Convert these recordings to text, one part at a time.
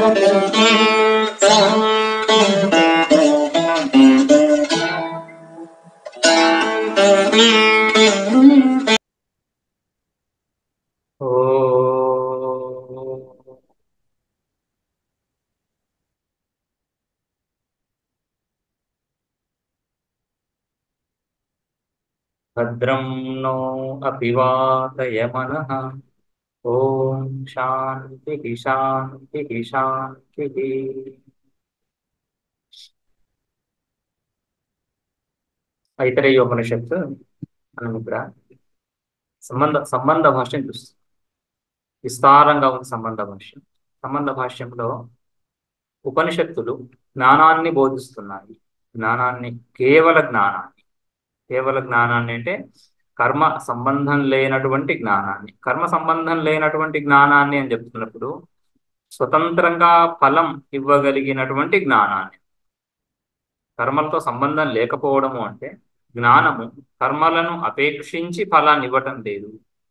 భద్రం नो अपि वातयमनः। ఓం శాంతి శాంతి శాంతి. ఐతరేయోపనిషత్తు మనం ఇక్కడ సంబంధ భాష్యం చూస్తాం. విస్తారంగా ఉంది సంబంధ భాష్యం. సంబంధ భాష్యంలో ఉపనిషత్తులు జ్ఞానాన్ని బోధిస్తున్నాయి. జ్ఞానాన్ని, కేవల జ్ఞానాన్ని అంటే కర్మ సంబంధం లేనటువంటి జ్ఞానాన్ని. కర్మ సంబంధం లేనటువంటి జ్ఞానాన్ని అని చెప్తున్నప్పుడు స్వతంత్రంగా ఫలం ఇవ్వగలిగినటువంటి జ్ఞానాన్ని. కర్మలతో సంబంధం లేకపోవడము అంటే జ్ఞానము కర్మలను అపేక్షించి ఫలాన్ని ఇవ్వటం లేదు.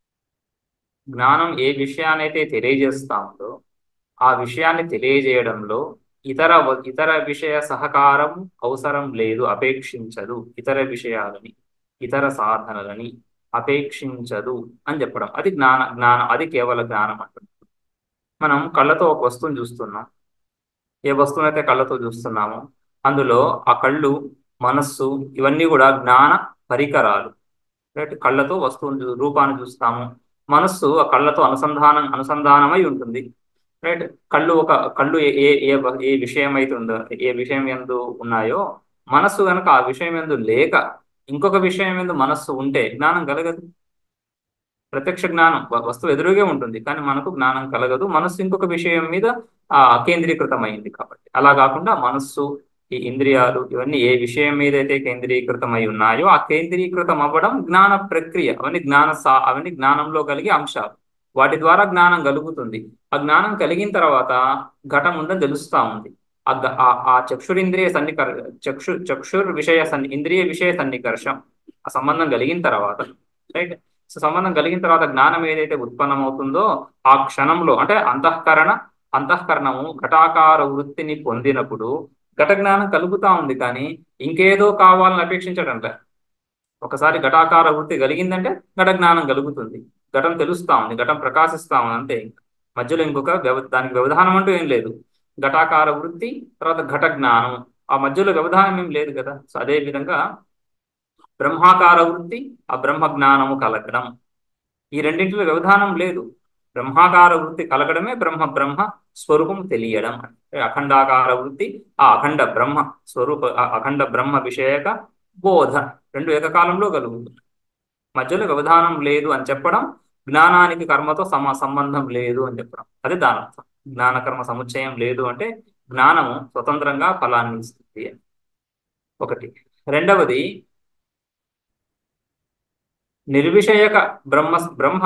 జ్ఞానం ఏ విషయాన్నైతే తెలియజేస్తా ఉందో ఆ విషయాన్ని తెలియజేయడంలో ఇతర విషయ సహకారం అవసరం లేదు, అపేక్షించదు. ఇతర విషయాలని, ఇతర సాధనలని అపేక్షించదు అని చెప్పడం, అది జ్ఞానం, అది కేవల జ్ఞానం అంటుంది. మనం కళ్ళతో ఒక వస్తువుని చూస్తున్నాం. ఏ వస్తువునైతే కళ్ళతో చూస్తున్నామో అందులో ఆ కళ్ళు, మనస్సు ఇవన్నీ కూడా జ్ఞాన పరికరాలు. రైట్? కళ్ళతో వస్తువుని రూపాన్ని చూస్తాము. మనస్సు ఆ కళ్ళతో అనుసంధానమై ఉంటుంది. రైట్? కళ్ళు ఏ ఏ ఏ ఏ విషయం అయితే ఉందో, ఏ విషయం ఎందు ఉన్నాయో, మనస్సు కనుక ఆ విషయం ఎందు లేక ఇంకొక విషయం ఎందు మనస్సు ఉంటే జ్ఞానం కలగదు. ప్రత్యక్ష జ్ఞానం వస్తువు ఎదురుగే ఉంటుంది కానీ మనకు జ్ఞానం కలగదు. మనస్సు ఇంకొక విషయం మీద కేంద్రీకృతమైంది కాబట్టి. అలా కాకుండా మనస్సు, ఈ ఇంద్రియాలు ఇవన్నీ ఏ విషయం మీద అయితే కేంద్రీకృతమై ఉన్నాయో ఆ కేంద్రీకృతం అవ్వడం జ్ఞాన ప్రక్రియ. అవన్నీ జ్ఞానంలో కలిగే అంశాలు. వాటి ద్వారా జ్ఞానం కలుగుతుంది. ఆ జ్ఞానం కలిగిన తర్వాత ఘటం ఉందని తెలుస్తా ఉంది. ఆ చక్షురింద్రియ చక్షుర్ విషయ ఇంద్రియ విషయ సన్నికర్షం, ఆ సంబంధం కలిగిన తర్వాత, రైట్? సో సంబంధం కలిగిన తర్వాత జ్ఞానం ఏదైతే ఉత్పన్నమవుతుందో ఆ క్షణంలో అంటే అంతఃకరణము ఘటాకార వృత్తిని పొందినప్పుడు ఘట జ్ఞానం కలుగుతా ఉంది. కానీ ఇంకేదో కావాలని అపేక్షించడంట. ఒకసారి ఘటాకార వృత్తి కలిగిందంటే ఘట జ్ఞానం కలుగుతుంది. ఘటం తెలుస్తా ఉంది, ఘటం ప్రకాశిస్తా ఉంది, అంతే. మధ్యలో దానికి వ్యవధానం అంటూ ఏం లేదు. ఘటాకార వృత్తి తర్వాత ఘట జ్ఞానం, ఆ మధ్యలో వ్యవధానం ఏం లేదు కదా. సో అదే విధంగా బ్రహ్మాకార వృత్తి, ఆ బ్రహ్మ జ్ఞానము కలగడం, ఈ రెండింటిలో వ్యవధానం లేదు. బ్రహ్మాకార వృత్తి కలగడమే బ్రహ్మ స్వరూపం తెలియడం. అంటే అఖండాకార వృత్తి, ఆ అఖండ బ్రహ్మ విషయక బోధ రెండు ఏకకాలంలో కలుగుతుంది. మధ్యలో వ్యవధానం లేదు అని చెప్పడం, జ్ఞానానికి కర్మతో సంబంధం లేదు అని చెప్పడం, అది దాని అర్థం. జ్ఞానకర్మ సముచ్చయం లేదు అంటే జ్ఞానము స్వతంత్రంగా ఫలాన్ని ఇస్తుంది అని ఒకటి. రెండవది, నిర్విషయక బ్రహ్మ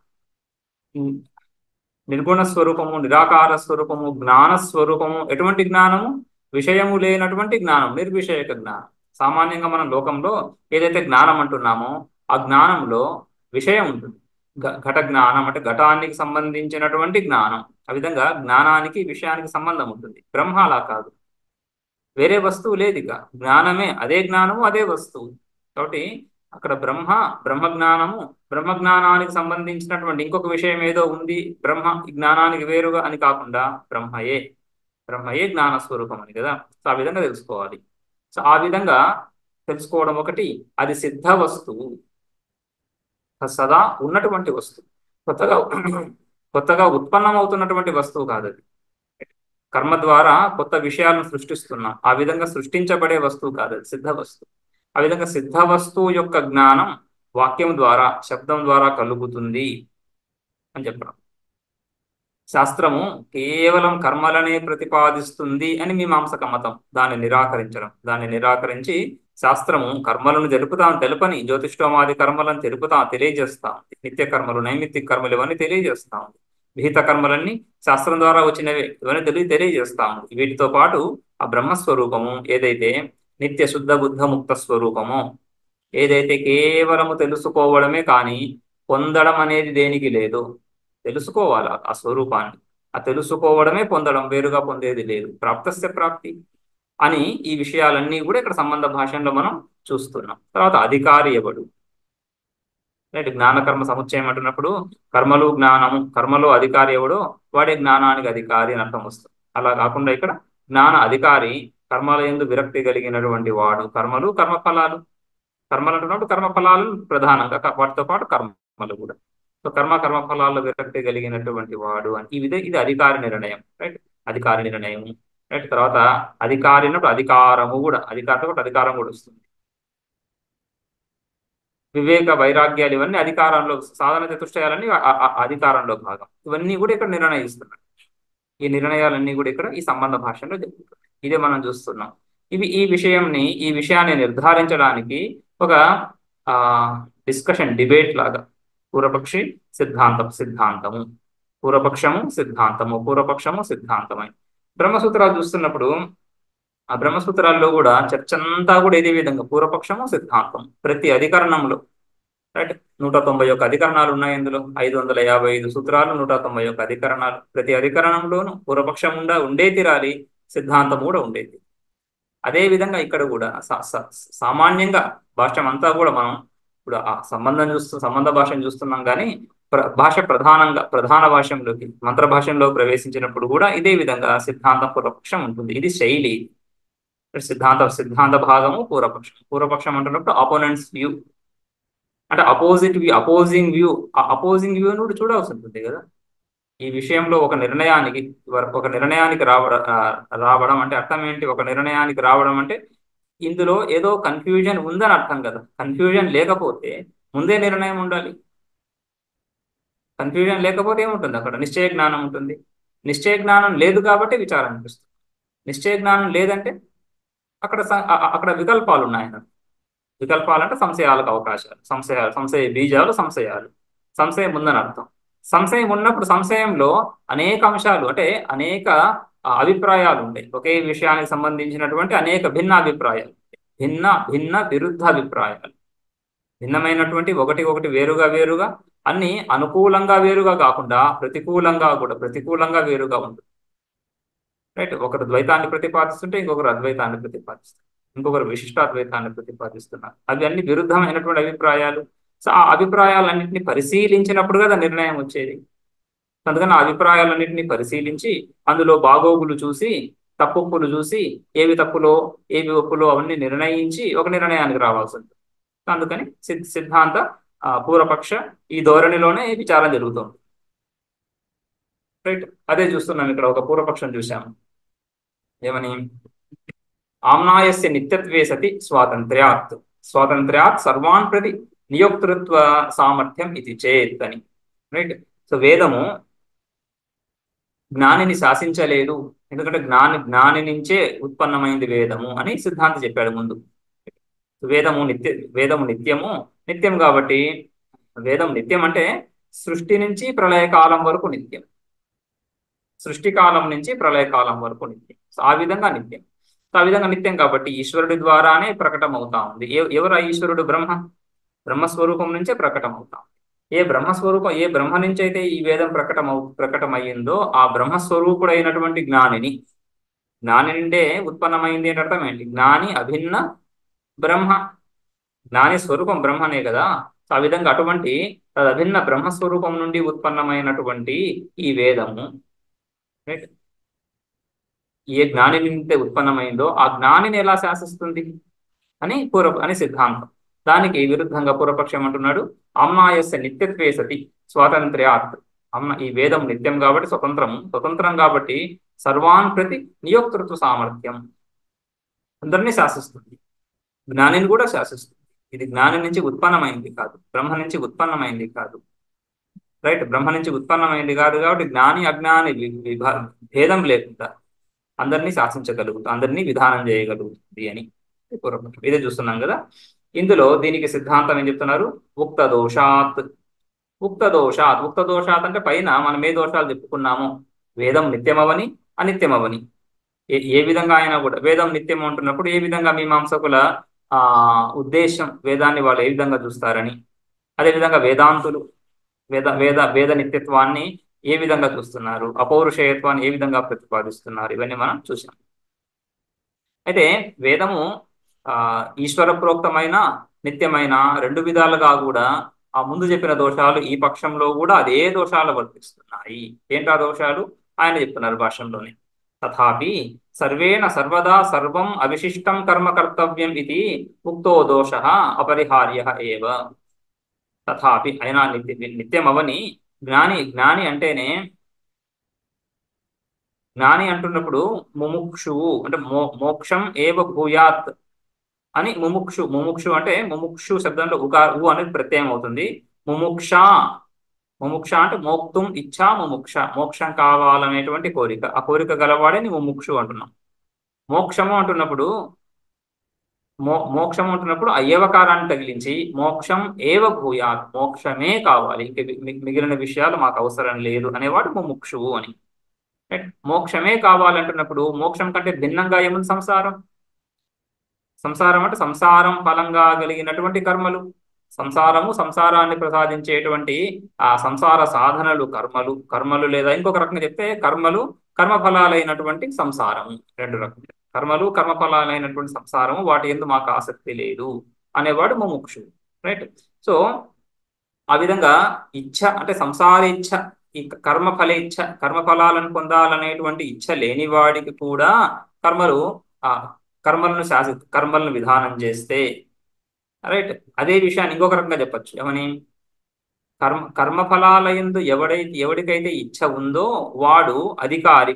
నిర్గుణ స్వరూపము, నిరాకార స్వరూపము, జ్ఞాన స్వరూపము. ఎటువంటి జ్ఞానము? విషయము లేనటువంటి జ్ఞానం, నిర్విషయక జ్ఞానం. సామాన్యంగా మనం లోకంలో ఏదైతే జ్ఞానం అంటున్నామో ఆ జ్ఞానంలో విషయం ఉంటుంది. ఘట జ్ఞానం అంటే ఘటానికి సంబంధించినటువంటి జ్ఞానం. ఆ విధంగా జ్ఞానానికి విషయానికి సంబంధం ఉంటుంది. బ్రహ్మ అలా కాదు, వేరే వస్తువు లేదు. ఇక జ్ఞానమే, అదే జ్ఞానము, అదే వస్తువు. కాబట్టి అక్కడ బ్రహ్మ జ్ఞానానికి సంబంధించినటువంటి ఇంకొక విషయం ఏదో ఉంది, ఈ జ్ఞానానికి వేరుగా అని కాకుండా బ్రహ్మయే జ్ఞాన స్వరూపం అని కదా. సో ఆ విధంగా తెలుసుకోవాలి. సో ఆ విధంగా తెలుసుకోవడం ఒకటి. అది సిద్ధ వస్తువు, సదా ఉన్నటువంటి వస్తువు, కొత్తగా ఉత్పన్నమవుతున్నటువంటి వస్తువు కాదు అది. కర్మ ద్వారా కొత్త విషయాలను సృష్టిస్తున్నాం, ఆ విధంగా సృష్టించబడే వస్తువు కాదు అది, సిద్ధ వస్తువు. ఆ విధంగా సిద్ధ వస్తువు యొక్క జ్ఞానం వాక్యం ద్వారా, శబ్దం ద్వారా కలుగుతుంది అని చెప్పడం. శాస్త్రము కేవలం కర్మలనే ప్రతిపాదిస్తుంది అని మీమాంసక మతం. దాన్ని నిరాకరించి శాస్త్రము కర్మలను తెలుపని జ్యోతిష్ఠోమాది కర్మలను తెలియజేస్తాం. నిత్య కర్మలు, నైమిత్తిక కర్మలు ఇవన్నీ తెలియజేస్తాం. విహిత కర్మలన్నీ శాస్త్రం ద్వారా వచ్చినవి, ఇవన్నీ తెలియజేస్తాము. వీటితో పాటు ఆ బ్రహ్మస్వరూపము ఏదైతే నిత్య శుద్ధ బుద్ధ ముక్త స్వరూపమో, ఏదైతే కేవలము తెలుసుకోవడమే కానీ పొందడం అనేది దేనికి లేదు, తెలుసుకోవాలి ఆ స్వరూపాన్ని. ఆ తెలుసుకోవడమే పొందడం, వేరుగా పొందేది లేదు. ప్రాప్తస్య ప్రాప్తి అని ఈ విషయాలన్నీ కూడా ఇక్కడ సంబంధ భాషలో మనం చూస్తున్నాం. తర్వాత అధికారి ఎవడు, రైట్. జ్ఞానకర్మ సముచ్చయం అంటున్నప్పుడు కర్మలు జ్ఞానము, కర్మలో అధికారి ఎవడో వాడే జ్ఞానానికి అధికారి అని అర్థం వస్తుంది. అలా కాకుండా ఇక్కడ జ్ఞాన అధికారి కర్మల యందు విరక్తి కలిగినటువంటి వాడు. కర్మలు కర్మఫలాలు, కర్మలు అంటున్నప్పుడు కర్మఫలాలు ప్రధానంగా, వాటితో పాటు కర్మలు కూడా. సో కర్మఫలాల్లో విరక్తి కలిగినటువంటి వాడు అని ఇది అధికారి నిర్ణయం, రైట్. అధికారి నిర్ణయం, రైట్. తర్వాత అధికారి అన్నప్పుడు అధికారము కూడా, అధికారితో పాటు అధికారం కూడా వస్తుంది. వివేక వైరాగ్యాలు ఇవన్నీ అధికారంలో, సాధన చతుష్టయాలన్నీ అధికారంలో భాగం. ఇవన్నీ కూడా ఇక్కడ నిర్ణయిస్తున్నాయి. ఈ నిర్ణయాలన్నీ కూడా ఇక్కడ ఈ సంబంధ భాషలో జరుగుతున్నాయి. ఇదే మనం చూస్తున్నాం. ఈ విషయాన్ని నిర్ధారించడానికి ఒక డిస్కషన్, డిబేట్ లాగా పూర్వపక్షి సిద్ధాంతము, పూర్వపక్షము సిద్ధాంతమై బ్రహ్మసూత్రాలు చూస్తున్నప్పుడు ఆ బ్రహ్మసూత్రాల్లో కూడా చర్చ అంతా కూడా ఇదే విధంగా పూర్వపక్షము సిద్ధాంతం. ప్రతి అధికరణంలో, రైట్, 191 అధికరణాలు ఉన్నాయి. ఇందులో 555 సూత్రాలు, 191 అధికరణాలు. ప్రతి అధికరణంలోనూ పూర్వపక్షం ఉండే తీరాలి, సిద్ధాంతం కూడా ఉండేది. అదే విధంగా ఇక్కడ కూడా సామాన్యంగా భాష్యం అంతా కూడా మనం ఇప్పుడు ఆ సంబంధ భాషను చూస్తున్నాం. కానీ భాష ప్రధాన భాషంలోకి, మంత్ర భాషంలో ప్రవేశించినప్పుడు కూడా ఇదే విధంగా సిద్ధాంతం పూర్వపక్షం ఉంటుంది. ఇది శైలి. సిద్ధాంత భాగము పూర్వపక్షం అంటున్నప్పుడు ఆపోనెంట్స్ వ్యూ, అంటే అపోజింగ్ వ్యూ. ఆ అపోజింగ్ వ్యూ కూడా చూడాల్సి ఉంటుంది కదా. ఈ విషయంలో ఒక నిర్ణయానికి రావడం అంటే అర్థం ఏంటి? ఒక నిర్ణయానికి రావడం అంటే ఇందులో ఏదో కన్ఫ్యూజన్ ఉందని అర్థం కదా. కన్ఫ్యూజన్ లేకపోతే ముందే నిర్ణయం ఉండాలి. కన్ఫ్యూజన్ లేకపోతే ఏముంటుంది? అక్కడ నిశ్చయ జ్ఞానం ఉంటుంది. నిశ్చయ జ్ఞానం లేదు కాబట్టి విచారం అనిపిస్తుంది. నిశ్చయ జ్ఞానం లేదంటే అక్కడ వికల్పాలు ఉన్నాయన్న. వికల్పాలు అంటే సంశయాలకు అవకాశాలు, సంశయ బీజాలు, సంశయం ఉందని అర్థం. సంశయం ఉన్నప్పుడు సంశయంలో అనేక అంశాలు, అంటే అనేక అభిప్రాయాలు ఉంటాయి. ఒకే విషయానికి సంబంధించినటువంటి అనేక భిన్న అభిప్రాయాలు, భిన్న విరుద్ధ అభిప్రాయాలు, భిన్నమైనటువంటి ఒకటి వేరుగా అన్ని అనుకూలంగా వేరుగా కాకుండా ప్రతికూలంగా వేరుగా ఉంటుంది, రైట్. ఒకరు ద్వైతాన్ని ప్రతిపాదిస్తుంటే ఇంకొకరు అద్వైతాన్ని ప్రతిపాదిస్తారు, ఇంకొకరు విశిష్టాద్వైతాన్ని ప్రతిపాదిస్తున్నారు. అవి అన్ని విరుద్ధమైనటువంటి అభిప్రాయాలు. సో ఆ అభిప్రాయాలన్నింటినీ పరిశీలించినప్పుడు కదా నిర్ణయం వచ్చేది. అందుకని ఆ అభిప్రాయాలన్నింటినీ పరిశీలించి అందులో బాగోగులు చూసి, తప్పులు చూసి, ఏవి తప్పులో ఏవి ఒప్పులో అవన్నీ నిర్ణయించి ఒక నిర్ణయానికి రావాల్సి ఉంటుంది. అందుకని సిద్ధాంత పూర్వపక్ష ఈ ధోరణిలోనే విచారం జరుగుతుంది, రైట్. అదే చూస్తున్నాం ఇక్కడ. ఒక పూర్వపక్షం చూసాము, ఏమని? ఆమ్నాయస్య నిత్యత్వే సతి స్వాతంత్ర్యాత్ సర్వాన్ ప్రతి నియోక్తృత్వ సామర్థ్యం ఇది చేత్ అని, రైట్. సో వేదము జ్ఞానిని శాసించలేదు, ఎందుకంటే జ్ఞాని నుంచే ఉత్పన్నమైంది వేదము అని సిద్ధాంతి చెప్పాడు ముందు. వేదము నిత్యం కాబట్టి, వేదం నిత్యం అంటే సృష్టి నుంచి ప్రళయకాలం వరకు నిత్యం, సృష్టి కాలం నుంచి ప్రళయకాలం వరకు నిత్యం. సో ఆ విధంగా నిత్యం. సో ఆ విధంగా నిత్యం కాబట్టి ఈశ్వరుడి ద్వారానే ప్రకటన అవుతా ఉంది. ఎవరు ఆ ఈశ్వరుడు? బ్రహ్మస్వరూపం నుంచే ప్రకటన అవుతాం. ఏ బ్రహ్మ నుంచి అయితే ఈ వేదం ప్రకటమయ్యిందో ఆ బ్రహ్మస్వరూపుడైనటువంటి జ్ఞాని నుండే ఉత్పన్నమైంది అని అర్థం ఏంటి? జ్ఞాని అభిన్న బ్రహ్మ, జ్ఞాని స్వరూపం బ్రహ్మనే కదా. సో ఆ విధంగా అటువంటి అభిన్న బ్రహ్మస్వరూపం నుండి ఉత్పన్నమైనటువంటి ఈ వేదము, రైట్, ఏ జ్ఞాని నుండి ఉత్పన్నమైందో ఆ జ్ఞానిని ఎలా శాసిస్తుంది అని సిద్ధాంతం. దానికి విరుద్ధంగా పూర్వపక్షం అంటున్నాడు, ఆమ్నాయస్య నిత్యత్వే సతి స్వాతంత్ర్యాత్. ఈ వేదం నిత్యం కాబట్టి స్వతంత్రం కాబట్టి సర్వాన్ ప్రతి నియోక్తృత్వ సామర్థ్యం, అందరినీ శాసిస్తుంది, జ్ఞానిని కూడా శాసిస్తుంది. ఇది జ్ఞాని నుంచి ఉత్పన్నమైంది కాదు, బ్రహ్మ నుంచి ఉత్పన్నమైంది కాదు, రైట్. బ్రహ్మ నుంచి ఉత్పన్నమైంది కాదు కాబట్టి జ్ఞాని అజ్ఞాని భేదం లేకుండా అందరినీ శాసించగలుగుతుంది, అందరినీ విధానం చేయగలుగుతుంది అని పూర్వపక్షం. ఇదే చూస్తున్నాం కదా. ఇందులో దీనికి సిద్ధాంతం ఏం చెప్తున్నారు? ఉక్త దోషాత్ అంటే పైన మనం ఏ దోషాలు చెప్పుకున్నామో, వేదం నిత్యమవని అనిత్యమవని, ఏ విధంగా అయినా కూడా వేదం నిత్యం అంటున్నప్పుడు ఏ విధంగా మీమాంసకుల ఉద్దేశం, వేదాన్ని వాళ్ళు ఏ విధంగా చూస్తారని, అదేవిధంగా వేదాంతులు వేద నిత్యత్వాన్ని ఏ విధంగా చూస్తున్నారు, అపౌరుషేయత్వాన్ని ఏ విధంగా ప్రతిపాదిస్తున్నారు, ఇవన్నీ మనం చూసాం. అయితే వేదము ఆ ఈశ్వర ప్రోక్తమైన నిత్యమైన రెండు విధాలుగా కూడా ఆ ముందు చెప్పిన దోషాలు ఈ పక్షంలో కూడా అదే దోషాలు వర్తిస్తున్నాయి. ఏంటా దోషాలు ఆయన చెప్తున్నారు భాష్యంలోనే. తథాపి సర్వేణ సర్వదా సర్వం అవిశిష్టం కర్మ కర్తవ్యం ఇది ఉక్తో దోష అపరిహార్య ఏవ. తథాపి అయినా నిత్యమవని జ్ఞాని జ్ఞాని అంటేనే జ్ఞాని అంటున్నప్పుడు ముముక్షువు అంటే మోక్షం ఏవ భూయాత్ అని ముముక్షు అంటే ముముక్షు శబ్దంలో ఉ అనేది ప్రత్యయం అవుతుంది. ముముక్ష ముముక్ష అంటే మోక్తుం ఇచ్చా ముముక్ష, మోక్షం కావాలనేటువంటి కోరిక, ఆ కోరిక గలవాడే నీ ముముక్షు అంటున్నాం. మోక్షము అంటున్నప్పుడు మోక్షము అంటున్నప్పుడు ఆ ఏవకారాన్ని తగిలించి మోక్షం ఏవ భూయాత్, మోక్షమే కావాలి, ఇంక మిగిలిన విషయాలు మాకు అవసరం లేదు అనేవాడు ముముక్షువు అని. మోక్షమే కావాలంటున్నప్పుడు మోక్షం కంటే భిన్నంగా ఏముంది సంసారం. సంసారం అంటే సంసారం ఫలంగా కలిగినటువంటి కర్మలు, సంసారాన్ని ప్రసాదించేటువంటి ఆ సంసార సాధనలు కర్మలు లేదా ఇంకొక రకంగా చెప్తే కర్మఫలాలైనటువంటి సంసారము. రెండు రకాలు కర్మలు కర్మఫలాలైనటువంటి సంసారము, వాటి యందు మాకు ఆసక్తి లేదు అనేవాడు ముముక్షు. రైట్. సో ఆ విధంగా ఇచ్ఛ అంటే సంసార ఇచ్ఛ, ఈ కర్మఫలేచ్ఛ కర్మఫలాలను పొందాలనేటువంటి ఇచ్ఛ లేని వాడికి కూడా కర్మలు ఆ కర్మలను విధానం చేస్తే, రైట్, అదే విషయాన్ని ఇంకొక రకంగా చెప్పచ్చు. ఏమని, కర్మఫలాలయందు ఎవడికైతే ఇచ్ఛ ఉందో వాడు అధికారి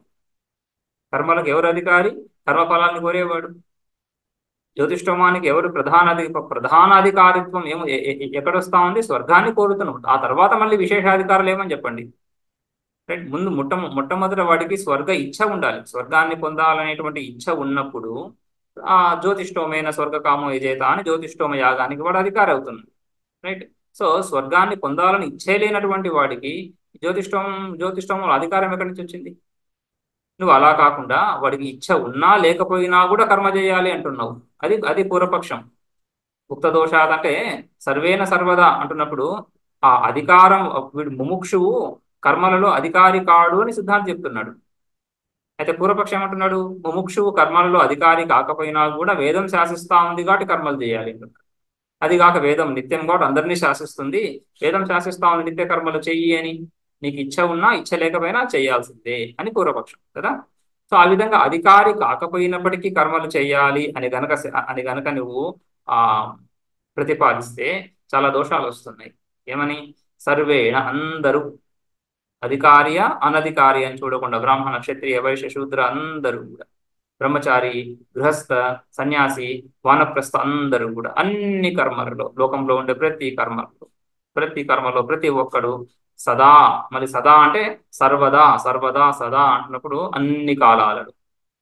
కర్మలకు ఎవరు అధికారి? కర్మఫలాన్ని కోరేవాడు. జ్యోతిష్ఠోమానికి ఎవరు ప్రధానాధికారిత్వం ఎక్కడొస్తా ఉంది? స్వర్గాన్ని కోరుతున్నాడు. ఆ తర్వాత మళ్ళీ విశేషాధికారులు ఏమని చెప్పండి. రైట్. ముందు మొట్టమొదట వాడికి స్వర్గ ఇచ్ఛ ఉండాలి. స్వర్గాన్ని పొందాలనేటువంటి ఇచ్ఛ ఉన్నప్పుడు ఆ జ్యోతిష్ఠోమైన స్వర్గకామో యజేత అని జ్యోతిష్ఠోమ యాగానికి వాడు అధికారి అవుతుంది. రైట్. సో స్వర్గాన్ని పొందాలని ఇచ్చే లేనటువంటి వాడికి జ్యోతిష్ఠోమంలో అధికారం ఎక్కడి నుంచి వచ్చింది? నువ్వు అలా కాకుండా వాడికి ఇచ్ఛ ఉన్నా లేకపోయినా కూడా కర్మ చేయాలి అంటున్నావు. అది పూర్వపక్షం. ఉక్త దోషాలు అంటే సర్వేన సర్వదా అంటున్నప్పుడు ఆ అధికారం, వీడు ముముక్షువు కర్మలలో అధికారి కాడు అని సిద్ధాంతం చెప్తున్నాడు. అయితే పూర్వపక్షం ఏమంటున్నాడు? ముముక్షువు కర్మలలో అధికారి కాకపోయినా కూడా వేదం శాసిస్తా ఉంది కాబట్టి కర్మలు చేయాలి అంటున్నాడు. అది కాక వేదం నిత్యం కాబట్టి అందరినీ శాసిస్తుంది. వేదం శాసిస్తా ఉంది నిత్య కర్మలు చెయ్యి అని. నీకు ఇచ్ఛ ఉన్నా ఇచ్ఛ లేకపోయినా చేయాల్సిందే అని పూర్వపక్షం కదా. సో ఆ విధంగా అధికారి కాకపోయినప్పటికీ కర్మలు చేయాలి అని గనక నువ్వు ఆ ప్రతిపాదిస్తే చాలా దోషాలు వస్తున్నాయి. ఏమని? సర్వేణ అందరూ, అధికార్య అనధికారి అని చూడకుండా బ్రాహ్మణ క్షత్రియ వైశ్య శూద్ర అందరూ కూడా, బ్రహ్మచారి గృహస్థ సన్యాసి వానప్రస్థ అందరూ కూడా అన్ని కర్మలలో, లోకంలో ఉండే ప్రతి కర్మలో ప్రతి ఒక్కడు సదా, మళ్ళీ సదా అంటే సర్వదా సదా అంటున్నప్పుడు అన్ని కాలాలలో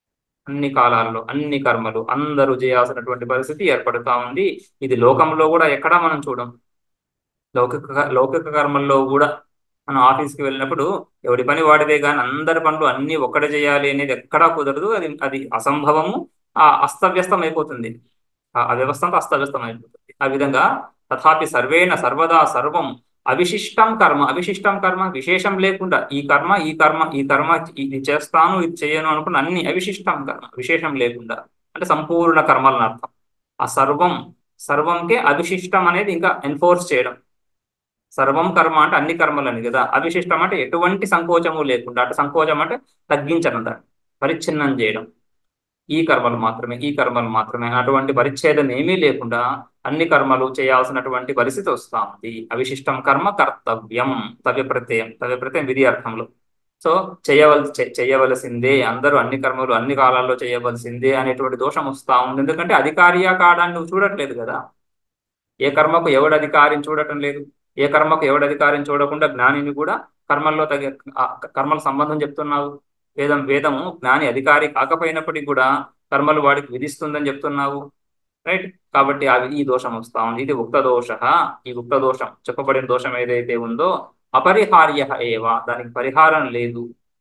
అన్ని కర్మలు అందరూ చేయాల్సినటువంటి పరిస్థితి ఏర్పడుతా ఉంది. ఇది లోకంలో కూడా ఎక్కడా మనం చూడం. లౌకిక కర్మల్లో కూడా మనం ఆఫీస్కి వెళ్ళినప్పుడు ఎవడి పని వాడిదే కానీ అందరి పనులు అన్ని ఒక్కడే చేయాలి అనేది ఎక్కడా కుదరదు. అది అసంభవము. అస్తవ్యస్తం అయిపోతుంది. ఆ వ్యవస్థ అంతా అస్తవ్యస్తం అయిపోతుంది. ఆ విధంగా తథాపి సర్వేణ సర్వదా సర్వం అవిశిష్టం కర్మ విశేషం లేకుండా ఈ కర్మ ఇది చేస్తాను ఇది చేయను అనుకున్న అన్ని అవిశిష్టం కర్మ విశేషం లేకుండా అంటే సంపూర్ణ కర్మలను అర్థం. ఆ సర్వంకే అవిశిష్టం అనేది ఇంకా ఎన్ఫోర్స్ చేయడం. సర్వం కర్మ అంటే అన్ని కర్మలని కదా. అవిశిష్టం అంటే ఎటువంటి సంకోచము లేకుండా, అంటే సంకోచం అంటే తగ్గించడం, దాన్ని పరిచ్ఛిన్నం చేయడం. ఈ కర్మలు మాత్రమే అటువంటి పరిచ్ఛేదం ఏమీ లేకుండా అన్ని కర్మలు చేయాల్సినటువంటి పరిస్థితి వస్తా ఉంది. అవిశిష్టం కర్మ కర్తవ్యం, తవ్యప్రత్యయం విధి అర్థంలో. సో చేయవలసిందే, అందరూ అన్ని కర్మలు అన్ని కాలాల్లో చేయవలసిందే అనేటువంటి దోషం వస్తా ఉంది. ఎందుకంటే అధికారియా కాడాన్ని నువ్వు చూడట్లేదు కదా. ఏ కర్మకు ఎవడు అధికారిని చూడటం లేదు. ఏ కర్మకు ఎవడు అధికారిని చూడకుండా జ్ఞానిని కూడా కర్మల సంబంధం చెప్తున్నావు. వేదము జ్ఞాని అధికారి కాకపోయినప్పటికీ కూడా కర్మలు వాడికి విధిస్తుందని చెప్తున్నావు. రైట్. కాబట్టి ఈ దోషం వస్తా ఉంది. ఇది ఉక్త దోష. ఈ ఉక్త దోషం, చెప్పబడిన దోషం ఏదైతే ఉందో అపరిహార్య ఏవ, దానికి పరిహారం లేదు.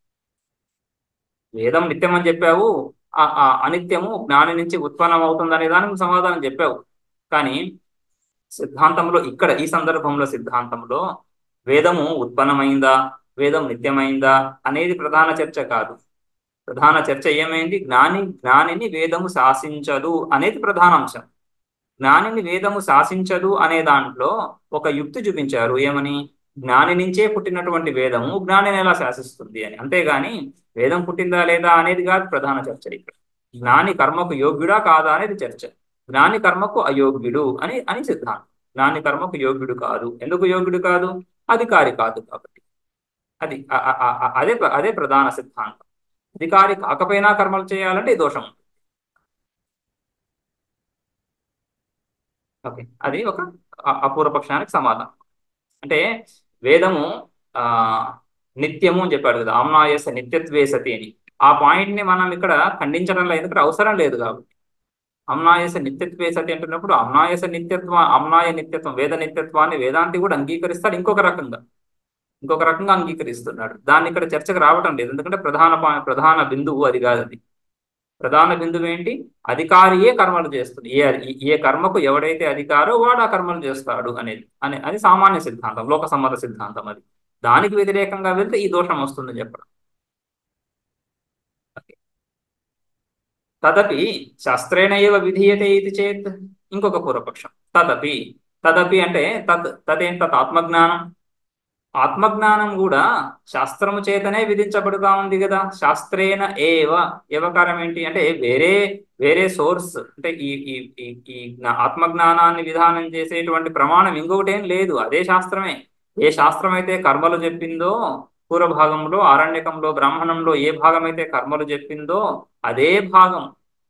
వేదం నిత్యం అని చెప్పావు, అనిత్యము జ్ఞాని నుంచి ఉత్పన్నం అవుతుందనే దానికి సమాధానం చెప్పావు. కానీ సిద్ధాంతంలో, ఇక్కడ ఈ సందర్భంలో సిద్ధాంతంలో వేదము ఉత్పన్నమైందా వేదం నిత్యమైందా అనేది ప్రధాన చర్చ కాదు. ప్రధాన చర్చ ఏమైంది? జ్ఞానిని వేదము శాసించదు అనేది ప్రధాన అంశం. జ్ఞానిని వేదము శాసించదు అనే దాంట్లో ఒక యుక్తి చూపించారు. ఏమని? జ్ఞాని నుంచే పుట్టినటువంటి వేదము జ్ఞానిని ఎలా శాసిస్తుంది అని. అంతేగాని వేదం పుట్టిందా లేదా అనేది కాదు ప్రధాన చర్చ ఇక్కడ. జ్ఞాని కర్మకు యోగ్యుడా కాదా అనేది చర్చ. జ్ఞాని కర్మకు అయోగ్యుడు అని అని సిద్ధాంతం. జ్ఞాని కర్మకు యోగ్యుడు కాదు. ఎందుకు యోగ్యుడు కాదు? అధికారి కాదు కాబట్టి. అది అదే ప్రధాన సిద్ధాంతం. అధికారి కాకపోయినా కర్మలు చేయాలంటే ఈ దోషం. ఓకే, అది ఒక అపూర్వపక్షానికి సమాధానం. అంటే వేదము ఆ నిత్యము అని చెప్పాడు కదా, ఆమ్నాయస నిత్యత్వే సతి అని. ఆ పాయింట్ ని మనం ఇక్కడ ఖండించడం లేదు, ఎందుకంటే అవసరం లేదు కాబట్టి. అమ్నాయస నిత్యత్వే సతి అంటున్నప్పుడు అమ్నాయ నిత్యత్వం, వేద నిత్యత్వాన్ని వేదాంతి కూడా అంగీకరిస్తాడు. ఇంకొక రకంగా అంగీకరిస్తున్నాడు. దాన్ని ఇక్కడ చర్చకు రావటం లేదు, ఎందుకంటే ప్రధాన బిందువు అది కాదు. అది ప్రధాన బిందువు ఏంటి? అధికారియే కర్మలు చేస్తుంది. ఏ కర్మకు ఎవడైతే అధికారో వాడు ఆ కర్మలు చేస్తాడు అనేది అది సామాన్య సిద్ధాంతం, లోక సమ్మత సిద్ధాంతం. అది దానికి వ్యతిరేకంగా వెళ్తే ఈ దోషం వస్తుందని చెప్పడం. తదపి శాస్త్రేణ ఏవ విధీయతే ఇది చేత్. ఇంకొక పూర్వపక్షం. తదపి అంటే తదేం తత్ ఆత్మజ్ఞానం. ఆత్మజ్ఞానం కూడా శాస్త్రము చేతనే విధించబడుతా ఉంది కదా. శాస్త్రేణ ఏవ, ఏవకారం ఏంటి అంటే వేరే వేరే సోర్స్, అంటే ఈ ఆత్మజ్ఞానాన్ని విధానం చేసేటువంటి ప్రమాణం ఇంకొకటి ఏం లేదు, అదే శాస్త్రమే. ఏ శాస్త్రం అయితే కర్మలు చెప్పిందో, పూర్వభాగంలో ఆరణ్యకంలో బ్రాహ్మణంలో ఏ భాగం అయితే కర్మలు చెప్పిందో అదే భాగం,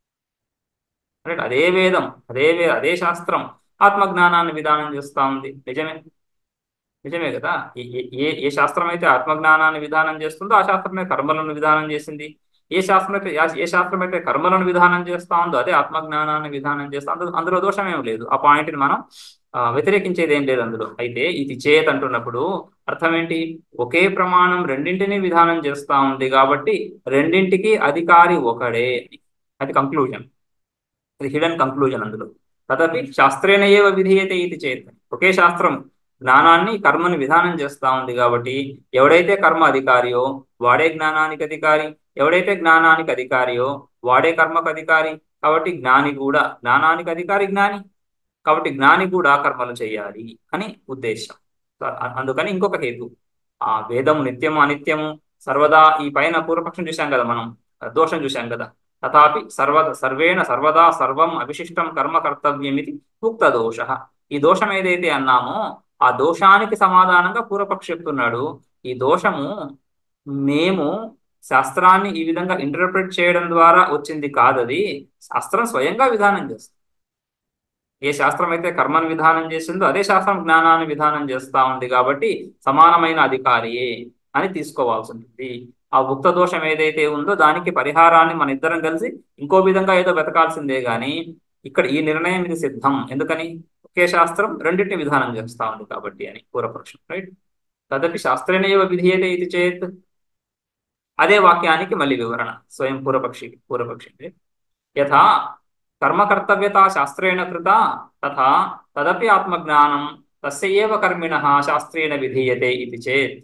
అంటే అదే వేదం, అదే శాస్త్రం ఆత్మజ్ఞానాన్ని విధానం చేస్తా ఉంది. నిజమే కదా. ఏ శాస్త్రం అయితే ఆత్మజ్ఞానాన్ని విధానం చేస్తుందో ఆ శాస్త్రమే కర్మలను విధానం చేసింది. ఏ శాస్త్రం అయితే కర్మలను విధానం చేస్తా ఉందో అదే ఆత్మజ్ఞానాన్ని విధానం చేస్తా. అందులో దోషమేం లేదు. ఆ పాయింట్ని మనం వ్యతిరేకించేది ఏం లేదు అందులో. అయితే ఇది చేత్ అంటున్నప్పుడు అర్థం ఏంటి? ఒకే ప్రమాణం రెండింటినీ విధానం చేస్తా ఉంది కాబట్టి రెండింటికి అధికారి ఒకడే. అది కంక్లూజన్, అది హిడెన్ కంక్లూజన్ అందులో. తదపి శాస్త్రేణ ఏవ విధీయతే ఇది చేత్. ఒకే శాస్త్రం జ్ఞానాన్ని కర్మని విధానం చేస్తా ఉంది కాబట్టి ఎవడైతే కర్మ అధికారియో వాడే జ్ఞానానికి అధికారి, ఎవడైతే జ్ఞానానికి అధికారియో వాడే కర్మకు అధికారి. కాబట్టి జ్ఞాని కూడా జ్ఞానానికి అధికారి జ్ఞాని, కాబట్టి జ్ఞాని కూడా కర్మలు చేయాలి అని ఉద్దేశం. అందుకని ఇంకొక హేతు, ఆ వేదము నిత్యము అనిత్యము సర్వదా, ఈ పైన పూర్వపక్షం చూశాం కదా మనం, దోషం చూశాం కదా. తథాపి సర్వేణ సర్వదా సర్వం అవిశిష్టం కర్మ కర్తవ్యమితి ఉక్త దోష. ఈ దోషం ఏదైతే అన్నామో ఆ దోషానికి సమాధానంగా పూర్వపక్షి చెప్తున్నాడు, ఈ దోషము మేము శాస్త్రాన్ని ఈ విధంగా ఇంటర్ప్రిట్ చేయడం ద్వారా వచ్చింది కాదది, శాస్త్రం స్వయంగా విధానం చేస్తుంది. ఏ శాస్త్రం అయితే కర్మను విధానం చేసిందో అదే శాస్త్రం జ్ఞానాన్ని విధానం చేస్తా ఉంది కాబట్టి సమానమైన అధికారియే అని తీసుకోవాల్సి ఉంటుంది. ఆ ఉక్త దోషం ఏదైతే ఉందో దానికి పరిహారాన్ని మన ఇద్దరం కలిసి ఇంకో విధంగా ఏదో వెతకాల్సిందే గాని ఇక్కడ ఈ నిర్ణయం ఇది సిద్ధం. ఎందుకని? ఒకే శాస్త్రం రెండింటిని విధానం చేస్తా ఉంది కాబట్టి అని పూర్వపక్షం. రైట్. తదపి శాస్త్రేణ ఏవ విధీయతే ఇది చేత్. అదే వాక్యానికి మళ్ళీ వివరణ స్వయం పూర్వపక్షి యథా కర్మకర్తవ్యత శాస్త్రేణ కృత తథా తదపి ఆత్మజ్ఞానం తస్య ఏవ కర్మిణః శాస్త్రేణ విధీయతే ఇది చేత్.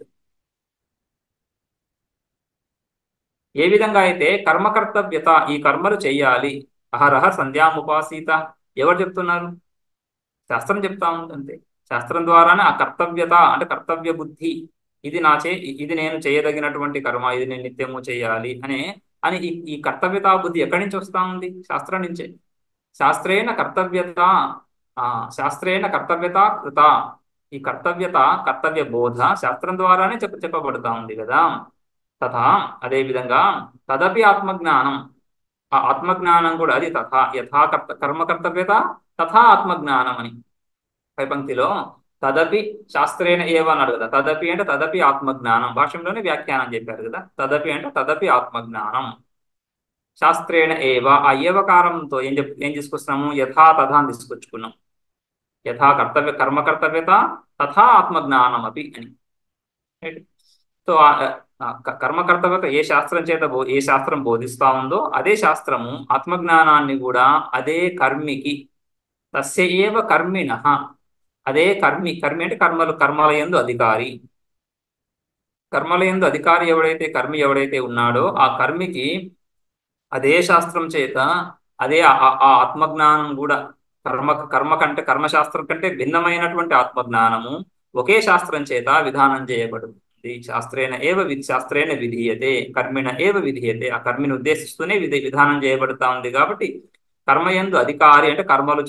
ఏ విధంగా అయితే కర్మకర్తవ్యత, ఈ కర్మలు చెయ్యాలి, అహరహ సంధ్యాముపాసీత, ఎవరు చెప్తున్నారు? శాస్త్రం చెప్తా ఉందంతే. శాస్త్రం ద్వారానే ఆ కర్తవ్యత అంటే కర్తవ్య బుద్ధి, ఇది నేను చేయదగినటువంటి కర్మ, ఇది నేను నిత్యము చేయాలి అని ఈ కర్తవ్యతా బుద్ధి ఎక్కడి నుంచి వస్తా ఉంది? శాస్త్రం నుంచే. శాస్త్రేణ కర్తవ్యత శాస్త్రేణ కర్తవ్యత కృత. ఈ కర్తవ్య బోధ శాస్త్రం ద్వారానే చెప్పబడతా ఉంది కదా. తథా అదేవిధంగా తదపి ఆత్మజ్ఞానం, ఆ ఆత్మజ్ఞానం కూడా అది తథా యథా కర్మ కర్తవ్యత తథా ఆత్మజ్ఞానం అని పై పంక్తిలో తదపి శాస్త్రేణ ఏవ అన్నాడు కదా. తదపి అంటే తదపి ఆత్మజ్ఞానం, భాష్యంలోనే వ్యాఖ్యానం చెప్పారు కదా. తదపి అంటే తదపి ఆత్మజ్ఞానం శాస్త్రేణ ఏవ. ఆ ఏవకారంతో ఏం తీసుకొస్తున్నాము? యథా తథా అని తీసుకొచ్చుకున్నాం. యథా కర్మ కర్తవ్యత తథా ఆత్మజ్ఞానం అపి అని. సో కర్మ కర్తవ్యత ఏ శాస్త్రం బోధిస్తా ఉందో అదే శాస్త్రము ఆత్మజ్ఞానాన్ని కూడా అదే కర్మికి, తస్య ఏవ కర్మిణః, అదే కర్మి అంటే కర్మల యందు అధికారి. కర్మలందు అధికారి ఎవడైతే కర్మి ఎవడైతే ఉన్నాడో ఆ కర్మికి అదే శాస్త్రం చేత అదే ఆ ఆత్మజ్ఞానం కూడా కర్మ కంటే కర్మశాస్త్రం కంటే భిన్నమైనటువంటి ఆత్మజ్ఞానము ఒకే శాస్త్రం చేత విధానం చేయబడుతుంది. శాస్త్రేణ విధీయతే కర్మిణ ఏవ విధీయతే. ఆ కర్మిని ఉద్దేశిస్తూనే విధానం చేయబడుతా ఉంది. కాబట్టి కర్మయందు అధికారి అంటే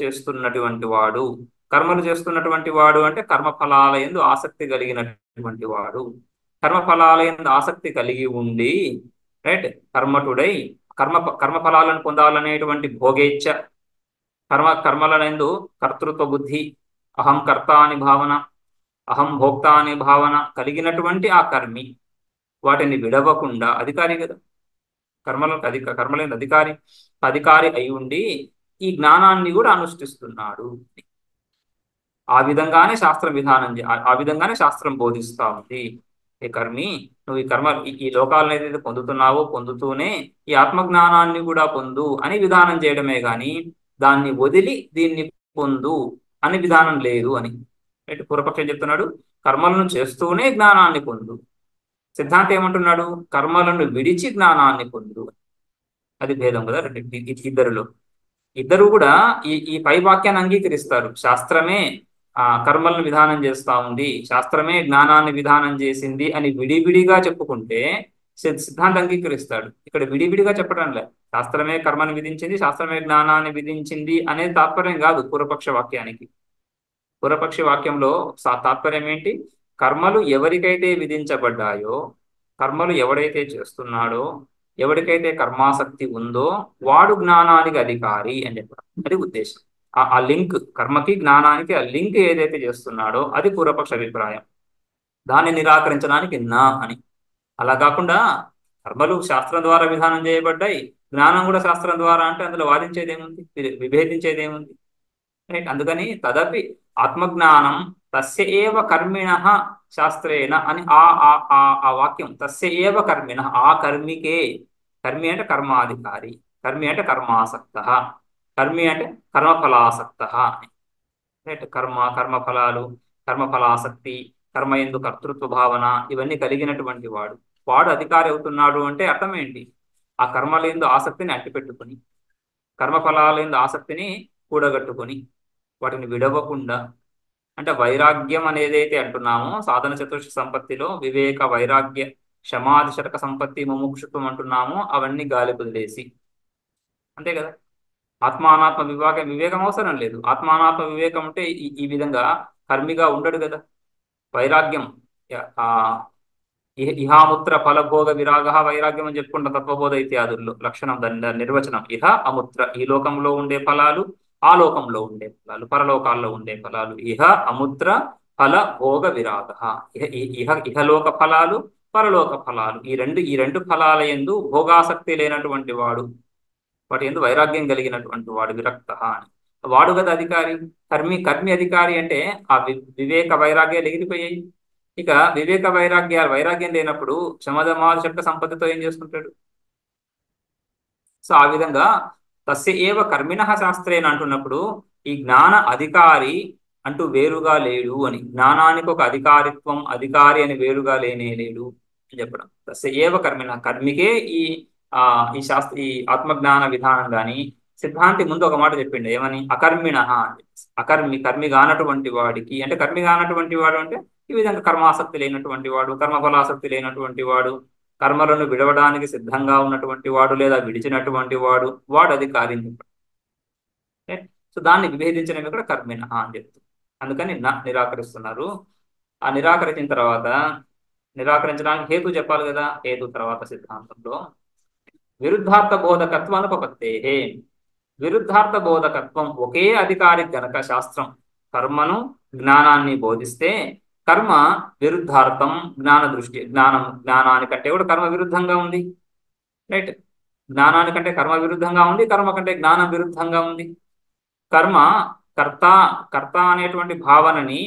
కర్మలు చేస్తున్నటువంటి వాడు అంటే కర్మఫలాల యందు ఆసక్తి కలిగినటువంటి వాడు. కర్మఫలాల యందు ఆసక్తి కలిగి ఉండి రైట్ కర్మటుడై కర్మఫలాలను పొందాలనేటువంటి భోగేచ్ఛ కర్మలనందు కర్తృత్వ బుద్ధి, అహం కర్త అని భావన, అహం భోక్త అనే భావన కలిగినటువంటి ఆ కర్మి వాటిని విడవకుండా అధికారి కదా, కర్మలందు అధికారి అయి ఉండి ఈ జ్ఞానాన్ని కూడా అనుష్ఠిస్తున్నాడు. ఆ విధంగానే ఆ విధంగానే శాస్త్రం బోధిస్తా ఉంది. ఏ కర్మి, నువ్వు ఈ లోకాలను ఏదైతే పొందుతున్నావో పొందుతూనే ఈ ఆత్మజ్ఞానాన్ని కూడా పొందు అని విధానం చేయడమే గాని దాన్ని వదిలి దీన్ని పొందు అని విధానం లేదు అని. పూర్వపక్షం చెప్తున్నాడు కర్మలను చేస్తూనే జ్ఞానాన్ని పొందు. సిద్ధాంతం ఏమంటున్నాడు కర్మలను విడిచి జ్ఞానాన్ని పొందు. అది భేదం కదా ఇద్దరిలో. ఇద్దరు కూడా ఈ పై వాక్యాన్ని అంగీకరిస్తారు. శాస్త్రమే కర్మలను విధానం చేస్తా ఉంది, శాస్త్రమే జ్ఞానాన్ని విధానం చేసింది అని విడివిడిగా చెప్పుకుంటే సిద్ధాంతం అంగీకరిస్తాడు. ఇక్కడ విడివిడిగా చెప్పడం లే, శాస్త్రమే కర్మను విధించింది, శాస్త్రమే జ్ఞానాన్ని విధించింది అనేది తాత్పర్యం కాదు పూర్వపక్ష వాక్యానికి. పూర్వపక్ష వాక్యంలో తాత్పర్యం ఏంటి? కర్మలు ఎవరికైతే విధించబడ్డాయో, కర్మలు ఎవడైతే చేస్తున్నాడో, ఎవరికైతే కర్మాసక్తి ఉందో వాడు జ్ఞానానికి అధికారి అని చెప్పడం, అది ఉద్దేశం. ఆ లింక్, కర్మకి జ్ఞానానికి ఆ లింక్ ఏదైతే చేస్తున్నాడో అది పూర్వపక్ష అభిప్రాయం. దాన్ని నిరాకరించడానికి నా అని. అలా కాకుండా కర్మలు శాస్త్రం ద్వారా విధానం చేయబడ్డాయి, జ్ఞానం కూడా శాస్త్రం ద్వారా అంటే అందులో వాదించేదేముంది, విభేదించేదేముంది? రైట్. అందుకని తదపి ఆత్మజ్ఞానం తస్య ఏవ కర్మిణ శాస్త్రేణ అని ఆ వాక్యం తస్య ఏవ కర్మిణ, ఆ కర్మికే. కర్మి అంటే కర్మాధికారి, కర్మి అంటే కర్మాసక్త, కర్మి అంటే కర్మఫలాసక్త. రైట్. కర్మఫలాసక్తి, కర్మయందు కర్తృత్వ భావన ఇవన్నీ కలిగినటువంటి వాడు అధికారి అవుతున్నాడు అంటే అర్థం ఏంటి? ఆ కర్మలందు ఆసక్తిని అట్టిపెట్టుకుని, కర్మఫలాలందు ఆసక్తిని కూడగట్టుకొని వాటిని విడవకుండా, అంటే వైరాగ్యం అనేదైతే అంటున్నామో సాధన చతుర్ష సంపత్తిలో వివేక వైరాగ్య క్షమాది శతక సంపత్తి ముముక్షుత్వం అంటున్నామో అవన్నీ గాలి వదిలేసి, అంతే కదా. ఆత్మానాత్మ వివేకం అవసరం లేదు. ఆత్మానాత్మ వివేకం అంటే ఈ విధంగా కర్మిగా ఉండడు కదా. వైరాగ్యం ఇహాముత్ర ఫలభోగ విరాగ వైరాగ్యం అని చెప్పుకుంటాం తత్వబోధ ఇత్యాదుల్లో లక్షణం, దాని నిర్వచనం. ఇహ అముత్ర, ఈ లోకంలో ఉండే ఫలాలు, ఆ లోకంలో ఉండే ఫలాలు, పరలోకాల్లో ఉండే ఫలాలు. ఇహ అముత్ర ఫల భోగ విరాగ, ఇహలోక ఫలాలు, పరలోక ఫలాలు. ఈ రెండు ఫలాల యందు భోగాసక్తి లేనటువంటి వాడు, వాటి యందు వైరాగ్యం కలిగినటువంటి వాడు విరక్త అని. వాడు కదా అధికారి. కర్మి అధికారి అంటే ఆ వివేక వైరాగ్యాలు ఎగిరిపోయాయి. ఇక వివేక వైరాగ్యం లేనప్పుడు శమధమాది శబ్ద సంపత్తితో ఏం చేసుకుంటాడు? సో ఆ విధంగా తస్య ఏవ కర్మిణ శాస్త్రేణ అంటున్నప్పుడు ఈ జ్ఞాన అధికారి అంటూ వేరుగా లేడు అని. జ్ఞానానికి ఒక అధికారిత్వం, అధికారి అని వేరుగా లేడు అని చెప్పడం. తస్య ఏవ కర్మిణ, కర్మికే ఈ ఆత్మజ్ఞాన విధానం గాని. సిద్ధాంతి ముందు ఒక మాట చెప్పిండు, ఏమని? అకర్మిణ, కర్మి కానటువంటి వాడికి. అంటే కర్మి కానటువంటి వాడు అంటే ఈ విధంగా కర్మాసక్తి లేనటువంటి వాడు, కర్మఫలాసక్తి లేనటువంటి వాడు, కర్మలను విడవడానికి సిద్ధంగా ఉన్నటువంటి వాడు లేదా విడిచినటువంటి వాడు అధికారి. సో దాన్ని విభేదించడం ఇక్కడ కర్మిణ అని చెప్తుంది. అందుకని నిరాకరిస్తున్నారు. ఆ నిరాకరించిన తర్వాత, నిరాకరించడానికి హేతు చెప్పాలి కదా. హేతు తర్వాత సిద్ధాంతంలో విరుద్ధార్థ బోధకత్వం అనుపపత్తే. విరుద్ధార్థ బోధకత్వం ఒకే అధికారి గనక శాస్త్రం కర్మను జ్ఞానాన్ని బోధిస్తే కర్మ విరుద్ధార్థం, జ్ఞానానికంటే కూడా కర్మ విరుద్ధంగా ఉంది. రైట్. జ్ఞానానికంటే కర్మ విరుద్ధంగా ఉంది, కర్మ కంటే జ్ఞానం విరుద్ధంగా ఉంది. కర్మ కర్త అనేటువంటి భావనని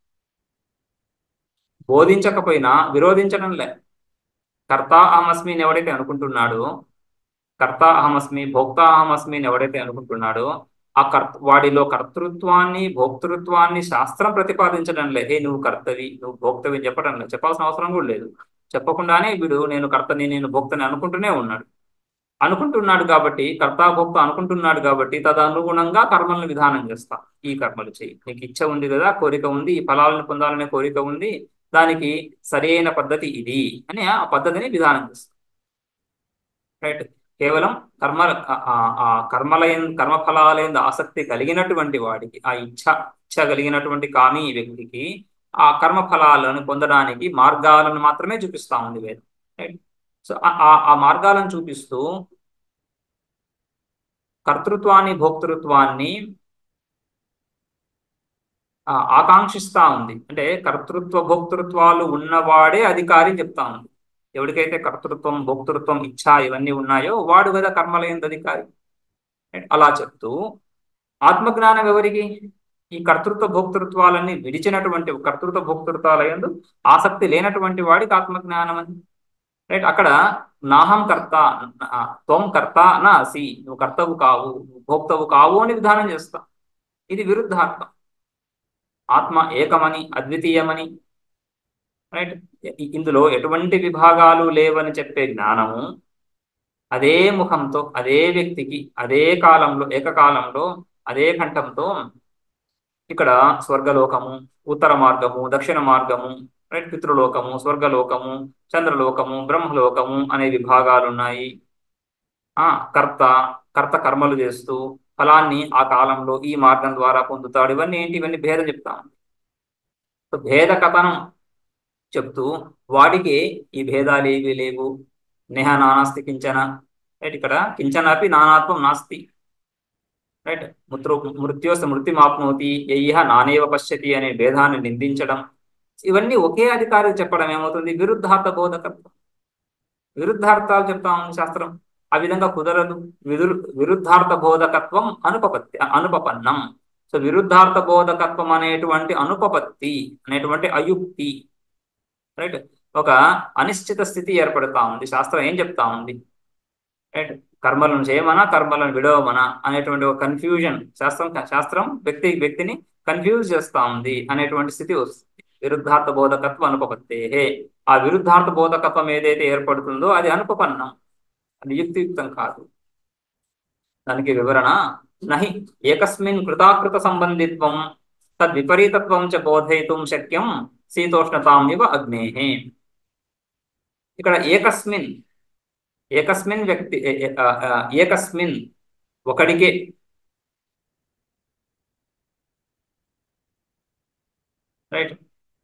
బోధించకపోయినా విరోధించడం లే. కర్త అహమస్మి అని ఎవడైతే అనుకుంటున్నాడో, కర్త అహమస్మి, భోక్త అహమస్మి అని ఎవడైతే అనుకుంటున్నాడో ఆ వాడిలో కర్తృత్వాన్ని భోక్తృత్వాన్ని శాస్త్రం ప్రతిపాదించడం లే. నువ్వు కర్తవి, నువ్వు భోక్తవి చెప్పడం లేదు, చెప్పాల్సిన అవసరం కూడా లేదు. చెప్పకుండానే వీడు నేను కర్తని నేను భోక్తని అనుకుంటున్నాడు కాబట్టి కర్త భోక్త అనుకుంటున్నాడు కాబట్టి తదనుగుణంగా కర్మలను విధానం చేస్తా. ఈ కర్మలు చెయ్యి, నీకు ఇచ్చ ఉంది కదా, కోరిక ఉంది, ఈ ఫలాలను పొందాలనే కోరిక ఉంది, దానికి సరైన పద్ధతి ఇది అని ఆ పద్ధతిని విధానం చేస్తా. రైట్. కేవలం కర్మ ఆ కర్మఫలాలైన ఆసక్తి కలిగినటువంటి వాడికి, ఆ ఇచ్చ కలిగినటువంటి కామి వ్యక్తికి ఆ కర్మ ఫలాలను పొందడానికి మార్గాలను మాత్రమే చూపిస్తా ఉంది వేదం. రైట్. సో ఆ మార్గాలను చూపిస్తూ కర్తృత్వాన్ని భోక్తృత్వాన్ని ఆకాంక్షిస్తా ఉంది. అంటే కర్తృత్వ భోక్తృత్వాలు ఉన్నవాడే అధికారి చెప్తా ఉంది. ఎవరికైతే కర్తృత్వం భోక్తృత్వం ఇచ్చ ఇవన్నీ ఉన్నాయో వాడు కదా కర్మలైన అధికారి. అలా చెప్తూ ఆత్మజ్ఞానం ఎవరికి? ఈ కర్తృత్వ భోక్తృత్వాలన్నీ విడిచినటువంటి కర్తృత్వ భోక్తృత్వాలయందు ఆసక్తి లేనటువంటి వాడికి ఆత్మజ్ఞానం అని. రైట్. అక్కడ నాహం కర్త, త్వం కర్త నా అసి, నువ్వు కర్తవు కావు, నువ్వు భోక్తవు కావు అని విధానం చేస్తా. ఇది విరుద్ధార్థం. ఆత్మ ఏకమని అద్వితీయమని, రైట్, ఇందులో ఎటువంటి విభాగాలు లేవని చెప్పే జ్ఞానము అదే ముఖంతో అదే వ్యక్తికి అదే కాలంలో ఏకకాలంలో అదే కంఠంతో ఇక్కడ స్వర్గలోకము, ఉత్తర మార్గము, దక్షిణ మార్గము, రైట్, పితృలోకము, స్వర్గలోకము, చంద్రలోకము, బ్రహ్మలోకము అనే విభాగాలు ఉన్నాయి. కర్త కర్త కర్మలు చేస్తూ ఫలాన్ని ఆ కాలంలో ఈ మార్గం ద్వారా పొందుతాడు. ఇవన్నీ ఏంటి? ఇవన్నీ భేదం చెప్తాం. భేద కథనం చెప్తూ వాడికి ఈ భేదాలు ఏవి లేవు, నేహ నానాస్తి కించన, రైట్, ఇక్కడ కించనపి నానాత్వం నాస్తి, రైట్, మృత్యోస్త మృత్యుమాప్నోతి యయ్యః నానేవ పశ్యతి అనే భేదాన్ని నిందించడం, ఇవన్నీ ఒకే అధికారికి చెప్పడం ఏమవుతుంది? విరుద్ధార్థ బోధకత్వం. విరుద్ధార్థాలు చెప్తా ఉంది శాస్త్రం. ఆ విధంగా కుదరదు. విరుద్ధార్థ బోధకత్వం అనుపపన్నం. సో విరుద్ధార్థ బోధకత్వం అనేటువంటి అనుపపత్తి అనేటువంటి అయుక్తి, రైట్, ఒక అనిశ్చిత స్థితి ఏర్పడతా ఉంది. శాస్త్రం ఏం చెప్తా ఉంది? రైట్, కర్మలను చేయమనా కర్మలను విడవమనా అనేటువంటి ఒక కన్ఫ్యూజన్ శాస్త్రం వ్యక్తిని కన్ఫ్యూజ్ చేస్తా ఉంది అనేటువంటి స్థితి వస్తుంది. విరుద్ధార్థ బోధకత్వం అనుపపత్తే. ఆ విరుద్ధార్థ బోధకత్వం ఏదైతే ఏర్పడుతుందో అది అనుపపన్నం, అది యుక్తియుక్తం కాదు. దానికి వివరణ నహి ఏకస్మిన్ కృతాకృత సంబంధిత్వం తద్విపరీతత్వం చ బోధయితుం శక్యం శీతోష్ణతామివ అగ్నేః. ఇక్కడ ఏకస్మిన్ వ్యక్తి ఏకస్మిన్ ఒకడికే, రైట్,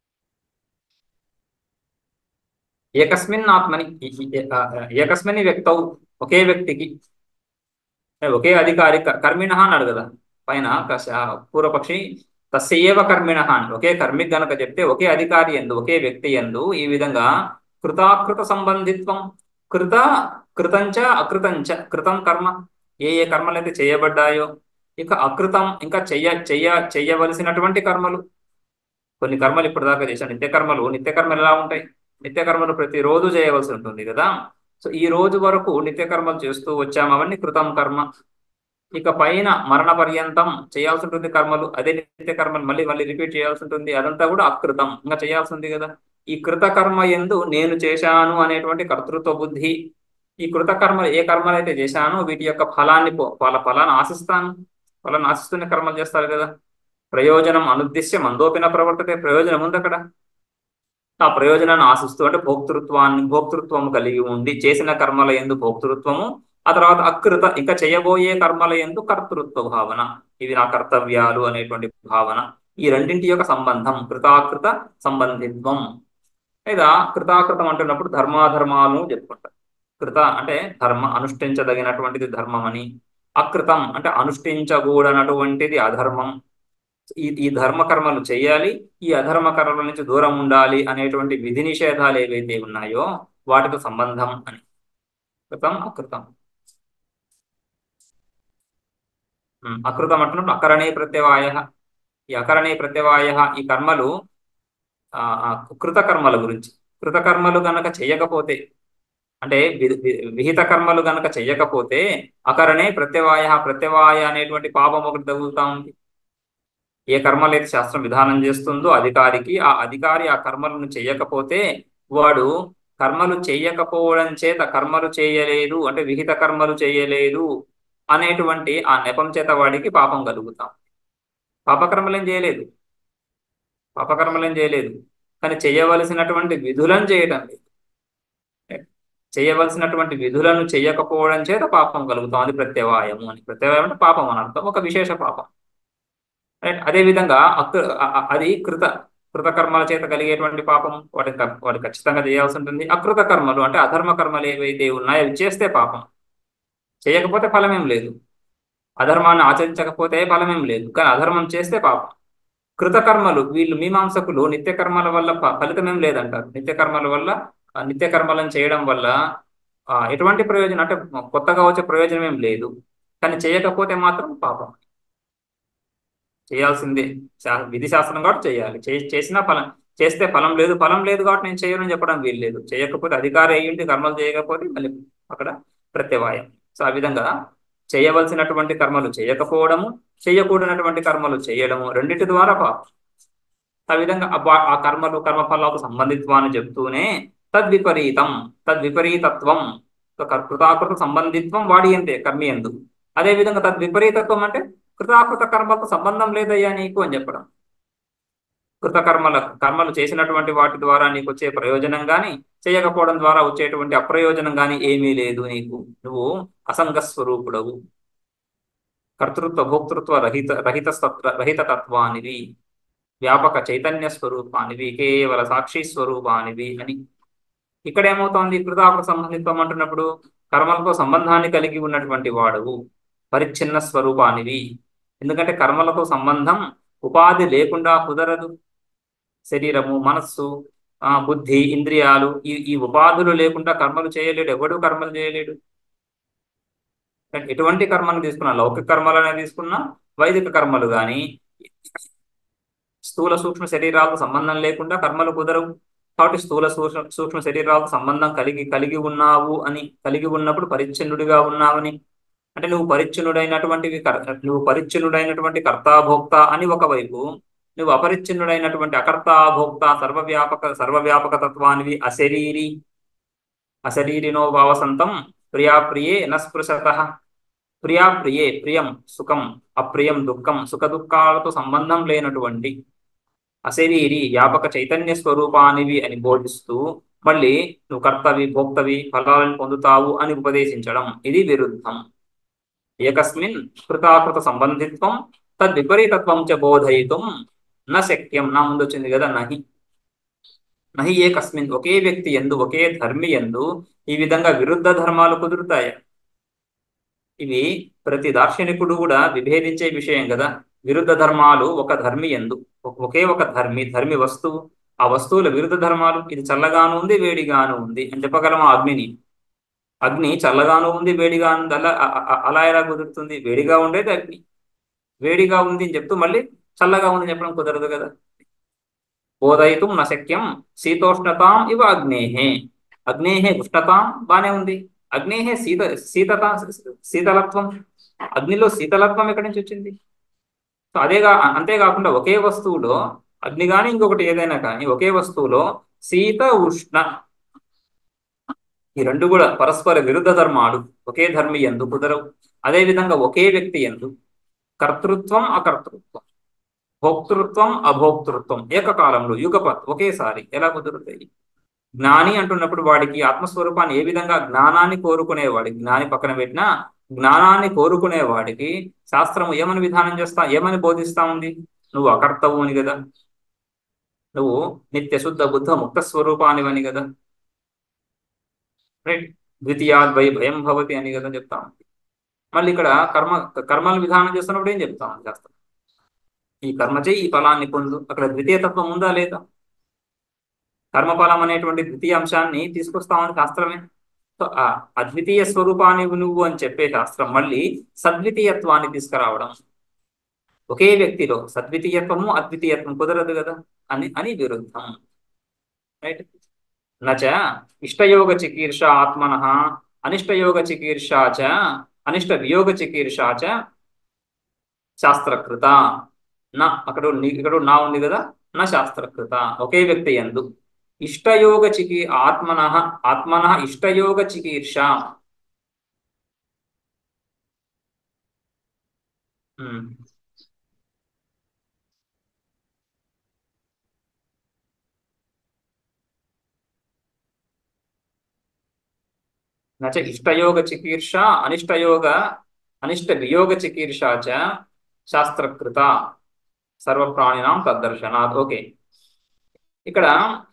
ఏకస్మిన్ ఆత్మని, ఏకస్మిన్ వ్యక్తౌ ఒకే వ్యక్తికి, ఒకే అధికారి కర్మిణ అన్నాడు కదా పైన పూర్వపక్షి. తస్యేవ కర్మిణ అని ఒకే కర్మి గనక చెప్తే ఒకే అధికారి ఎందు ఒకే వ్యక్తి ఎందు ఈ విధంగా కృతాకృత సంబంధిత్వం, కృతంచ అకృతంచ, కృతం కర్మ ఏ కర్మలైతే చేయబడ్డాయో, ఇక అకృతం ఇంకా చెయ్యవలసినటువంటి కర్మలు. కొన్ని కర్మలు ఇప్పుడు దాకా చేశాను. నిత్యకర్మలు ఎలా ఉంటాయి? నిత్యకర్మలు ప్రతిరోజు చేయవలసి ఉంటుంది కదా. సో ఈ రోజు వరకు నిత్యకర్మలు చేస్తూ వచ్చాము, అవన్నీ కృతం కర్మ. ఇక పైన మరణ పర్యంతం చేయాల్సి ఉంటుంది కర్మలు, అదే నిత్యకర్మలు మళ్ళీ మళ్ళీ రిపీట్ చేయాల్సి ఉంటుంది, అదంతా కూడా అకృతం, ఇంకా చేయాల్సి ఉంది కదా. ఈ కృతకర్మ ఎందు నేను చేశాను అనేటువంటి కర్తృత్వ బుద్ధి, ఈ కృతకర్మ ఏ కర్మలు అయితే చేశానో వీటి యొక్క ఫలాన్ని ఆశిస్తున్న కర్మలు చేస్తారు కదా. ప్రయోజనం అనుద్దిశ్య మందోపిన ప్రవర్తతే, ప్రయోజనం ఉంది అక్కడ. ఆ ప్రయోజనాన్ని ఆశిస్తూ అంటే భోక్తృత్వము కలిగి ఉండి చేసిన కర్మల యందు భోక్తృత్వము, ఆ తర్వాత అకృత ఇంకా చేయబోయే కర్మల యందు కర్తృత్వ భావన, ఇవి నా కర్తవ్యాలు అనేటువంటి భావన. ఈ రెండింటి యొక్క సంబంధం కృతాకృత సంబంధిత్వం. లేదా కృతాకృతం అంటున్నప్పుడు ధర్మాధర్మాలను చెప్పుకుంటారు. కృత అంటే అనుష్ఠించదగినటువంటిది ధర్మం అని, అకృతం అంటే అనుష్ఠించకూడనటువంటిది అధర్మం. ఈ ధర్మ కర్మలు చేయాలి, ఈ అధర్మ కర్మల నుంచి దూరం ఉండాలి అనేటువంటి విధి నిషేధాలు ఏవైతే ఉన్నాయో వాటితో సంబంధం అని. కృతం అకృతం. అకృతం అంటున్నప్పుడు అకరణే ప్రత్యవాయ. ఈ అకరణే ప్రత్యవాయ ఈ కర్మలు కృతకర్మల గురించి. కృతకర్మలు గనక చెయ్యకపోతే అంటే విహిత కర్మలు గనక చెయ్యకపోతే అకరణే ప్రత్యవాయ అనేటువంటి పాపం ఒకటి తగులుతా ఉంది. ఏ కర్మలైతే శాస్త్రం విధానం చేస్తుందో అధికారికి, ఆ అధికారి ఆ కర్మలను చెయ్యకపోతే వాడు కర్మలు చేయకపోవడం చేత కర్మలు చేయలేదు అంటే విహిత కర్మలు చేయలేదు అనేటువంటి ఆ నెపం చేత వాడికి పాపం కలుగుతాం. పాపకర్మలేం చేయలేదు, పాపకర్మలేం చేయలేదు, కానీ చేయవలసినటువంటి విధులను చేయటం లేదు. చేయవలసినటువంటి విధులను చేయకపోవడం చేత పాపం కలుగుతాం. అది ప్రత్యవాయము అని. ప్రత్యవాయం అంటే పాపం అని అర్థం, ఒక విశేష పాపం. రైట్. అదేవిధంగా అది కృత కర్మల చేత కలిగేటువంటి పాపం వాటి ఖచ్చితంగా చేయాల్సి ఉంటుంది. అకృత కర్మలు అంటే అధర్మ కర్మలు ఏవైతే ఉన్నాయో అవి చేస్తే పాపం, చేయకపోతే ఫలమేం లేదు. అధర్మాన్ని ఆచరించకపోతే ఫలమేం లేదు, కానీ అధర్మం చేస్తే పాపం. కృతకర్మలు వీళ్ళు మీమాంసకులు నిత్య కర్మల వల్ల ఫలితమేం లేదంటారు. నిత్య కర్మల వల్ల నిత్య కర్మలను చేయడం వల్ల ఎటువంటి ప్రయోజనం అంటే కొత్తగా వచ్చే ప్రయోజనం ఏం లేదు, కానీ చేయకపోతే మాత్రం పాపం. చేయాల్సిందే, విధి శాస్త్రం కాబట్టి చేయాలి. చేసినా ఫలం, చేస్తే ఫలం లేదు, ఫలం లేదు కాబట్టి నేను చేయను చెప్పడం వీలు లేదు. చేయకపోతే అధికారి అయ్యింది, కర్మలు చేయకపోతే మళ్ళీ అక్కడ ప్రత్యవాయం. సో ఆ విధంగా చేయవలసినటువంటి కర్మలు చేయకపోవడము, చేయకూడనటువంటి కర్మలు చేయడము, రెండింటి ద్వారా పాపం. ఆ విధంగా ఆ కర్మలు కర్మఫలాలకు సంబంధిత్వాన్ని చెప్తూనే తద్విపరీతం, తద్విపరీతత్వం, కృతాకృత సంబంధిత్వం వాడి అంతే కర్మి ఎందు. అదేవిధంగా తద్విపరీతత్వం అంటే కృతాకృత కర్మలకు సంబంధం లేదయ్యా నీకు అని చెప్పడం. కర్మలు చేసినటువంటి వాటి ద్వారా నీకు వచ్చే ప్రయోజనం కానీ, చేయకపోవడం ద్వారా వచ్చేటువంటి అప్రయోజనం కానీ ఏమీ లేదు నీకు. నువ్వు అసంగ స్వరూపుడవు, కర్తృత్వ భోక్తృత్వ రహిత తత్వానివి, వ్యాపక చైతన్య స్వరూపానివి, కేవల సాక్షి స్వరూపానివి అని. ఇక్కడ ఏమవుతోంది? కృతాకృత సంబంధిత్వం అంటున్నప్పుడు కర్మలతో సంబంధాన్ని కలిగి ఉన్నటువంటి వాడవు, పరిచ్ఛిన్న స్వరూపానివి. ఎందుకంటే కర్మలతో సంబంధం ఉపాధి లేకుండా కుదరదు. శరీరము, మనస్సు, బుద్ధి, ఇంద్రియాలు, ఈ ఉపాధులు లేకుండా కర్మలు చేయలేడు. ఎవడు కర్మలు చేయలేడు. ఎటువంటి కర్మలు తీసుకున్నా, లౌకిక కర్మలనే తీసుకున్నా, వైదిక కర్మలు కానీ, స్థూల సూక్ష్మ శరీరాలకు సంబంధం లేకుండా కర్మలు కుదరవు. కాబట్టి స్థూల సూక్ష్మ శరీరాలకు సంబంధం కలిగి ఉన్నావు అని, కలిగి ఉన్నప్పుడు పరిచ్ఛిన్నుడిగా ఉన్నావని అంటే నువ్వు పరిచ్ఛిన్నుడైనటువంటి కర్తాభోక్త అని ఒకవైపు, నువ్వు అపరిచ్ఛిన్నుడైనటువంటి అకర్తాభోక్త సర్వవ్యాపక తత్వానివి, అశరీరినో భావసంతం ప్రియాప్రియే నస్పృశత. ప్రియాప్రియే, ప్రియం సుఖం, అప్రియం దుఃఖం, సుఖ దుఃఖాలతో సంబంధం లేనటువంటి అశరీరి వ్యాపక చైతన్య స్వరూపానివి అని బోధిస్తూ మళ్ళీ నువ్వు కర్తవి, భోక్తవి, ఫలాలను పొందుతావు అని ఉపదేశించడం ఇది విరుద్ధం. ఏకస్మిన్ కృతాకృత సంబంధిత్వం తద్విపరీతత్వం చ బోధయితుం న శక్యం. నా ముందు వచ్చింది కదా నహి ఏకస్మిన్, ఒకే వ్యక్తి ఎందు, ఒకే ధర్మి ఎందు ఈ విధంగా విరుద్ధ ధర్మాలు కుదురుతాయి. ఇవి ప్రతి దార్శనికుడు కూడా విభేదించే విషయం కదా. విరుద్ధ ధర్మాలు ఒక ధర్మి ఎందు, ఒకే ఒక ధర్మి వస్తువు, ఆ వస్తువుల విరుద్ధ ధర్మాలు, ఇది చల్లగాను ఉంది, వేడిగాను ఉంది అని చెప్పగలమా? అగ్ని చల్లగాను ఉంది, వేడిగా ఉంది, అలా ఎలా కుదురుతుంది? వేడిగా ఉండేది అగ్ని, వేడిగా ఉంది అని చెప్తూ మళ్ళీ చల్లగా ఉంది చెప్పడం కుదరదు కదా. బోధయితుం న శక్యం శీతోష్ణతాం ఇవ అగ్నేహే ఉష్ణతాం బానే ఉంది, అగ్నేహే శీతలత్వం, అగ్నిలో శీతలత్వం ఎక్కడి నుంచి వచ్చింది? సో అంతేకాకుండా ఒకే వస్తువులో అగ్ని కానీ ఇంకొకటి ఏదైనా కానీ ఒకే వస్తువులో శీత ఉష్ణ, ఈ రెండు కూడా పరస్పర విరుద్ధ ధర్మాలు, ఒకే ధర్మి ఎందు కుదరవు. అదేవిధంగా ఒకే వ్యక్తి ఎందు కర్తృత్వం, అకర్తృత్వం, భోక్తృత్వం, అభోక్తృత్వం ఏకకాలంలో యుగపత్ ఒకేసారి ఎలా కుదురుతాయి? జ్ఞాని అంటున్నప్పుడు వాడికి ఆత్మస్వరూపాన్ని ఏ విధంగా, జ్ఞానాన్ని కోరుకునేవాడికి, జ్ఞాని పక్కన పెట్టినా జ్ఞానాన్ని కోరుకునేవాడికి శాస్త్రము ఏమని విధానం ఏమని బోధిస్తా ఉంది? నువ్వు అకర్తవు అని కదా, నువ్వు నిత్య శుద్ధ బుద్ధ ముక్త స్వరూపానివని కదా, రైట్? ద్వితీయాద్వై భయం భవతి అని కదా చెప్తాం. మళ్ళీ ఇక్కడ కర్మల విధానం చేస్తున్నప్పుడు ఏం చెప్తాం? శాస్త్రం ఈ కర్మ చేయి, ఈ ఫలాన్ని పొందు. అక్కడ ద్వితీయ తత్వం ఉందా లేదా? కర్మఫలం అనేటువంటి ద్వితీయ అంశాన్ని తీసుకొస్తామని శాస్త్రమే. సో ఆ అద్వితీయ స్వరూపాన్ని నువ్వు అని చెప్పే శాస్త్రం మళ్ళీ సద్వితీయత్వాన్ని తీసుకురావడం. ఒకే వ్యక్తిలో సద్వితీయత్వము అద్వితీయత్వం కుదరదు కదా అని విరుద్ధం, రైట్? నచ ఇష్టయోగ చికీర్ష ఆత్మనః అనిష్టయోగ చికీర్షా చ అనిష్ట వియోగ చికీర్షా చ శాస్త్రకృత. ఇక్కడ నా ఉంది కదా, నా శాస్త్రకృత. ఒకే వ్యక్తి యందు ఇష్టయోగ చికి ఆత్మనః ఇష్టయోగ చికీర్ష. ఉమ్. నచ ఇష్టయోగ చికీర్ష అనిష్టయోగ అనిష్ట వియోగ చికీర్షా చ శాస్త్రకృత సర్వప్రాణినాం తద్దర్శనాత్. ఓకే. ఇక్కడ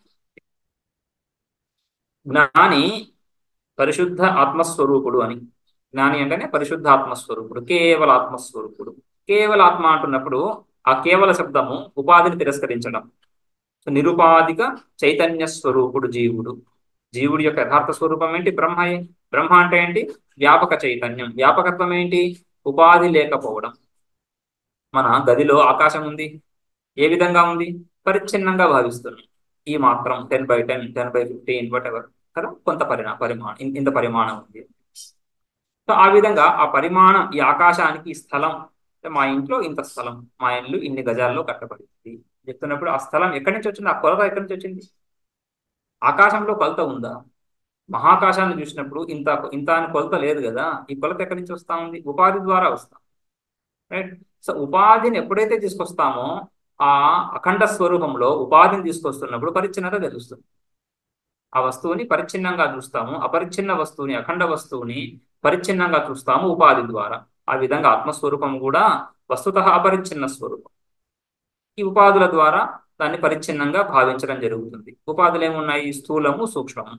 జ్ఞాని పరిశుద్ధ ఆత్మస్వరూపుడు అని. జ్ఞాని అంటేనే పరిశుద్ధ ఆత్మస్వరూపుడు, కేవల ఆత్మస్వరూపుడు. కేవల ఆత్మ అంటున్నప్పుడు ఆ కేవల శబ్దము ఉపాధిని తిరస్కరించడం. సో నిరుపాధిక చైతన్య స్వరూపుడు జీవుడు. జీవుడి యొక్క యథార్థ స్వరూపం ఏంటి? బ్రహ్మయే. బ్రహ్మ అంటే ఏంటి? వ్యాపక చైతన్యం. వ్యాపకత్వం ఏంటి? ఉపాధి లేకపోవడం. మన గదిలో ఆకాశం ఉంది. ఏ విధంగా ఉంది? పరిచ్ఛిన్నంగా భావిస్తున్నాం. ఈ మాత్రం 10 by 10, 10 by 15, whatever, కదా, కొంత పరిమాణం, ఇంత పరిమాణం ఉంది. సో ఆ విధంగా ఆ పరిమాణం, ఈ ఆకాశానికి ఈ స్థలం, అంటే మా ఇంట్లో ఇంత స్థలం, మా ఇల్లు ఇన్ని గజాల్లో కట్టబడింది చెప్తున్నప్పుడు ఆ స్థలం ఎక్కడి నుంచి వచ్చింది? ఆ కొలత ఎక్కడి నుంచి వచ్చింది? ఆకాశంలో కొలత ఉందా? మహాకాశాన్ని చూసినప్పుడు ఇంత ఇంత అని కొలత లేదు కదా. ఈ కొలత ఎక్కడి నుంచి వస్తా ఉంది? ఉపాధి ద్వారా వస్తాం. రైట్. సో ఉపాధిని ఎప్పుడైతే తీసుకొస్తామో ఆ అఖండ స్వరూపంలో ఉపాధిని తీసుకొస్తున్నప్పుడు పరిచ్ఛిన్నత తెలుస్తుంది. ఆ వస్తువుని పరిచ్ఛిన్నంగా చూస్తాము. అపరిచ్ఛిన్న వస్తువుని, అఖండ వస్తువుని పరిచ్ఛిన్నంగా చూస్తాము ఉపాధి ద్వారా. ఆ విధంగా ఆత్మస్వరూపం కూడా వస్తుతః అపరిచ్ఛిన్న స్వరూపం. ఈ ఉపాధుల ద్వారా దాన్ని పరిచ్ఛిన్నంగా భావించడం జరుగుతుంది. ఉపాధులు ఏమున్నాయి? స్థూలము, సూక్ష్మము.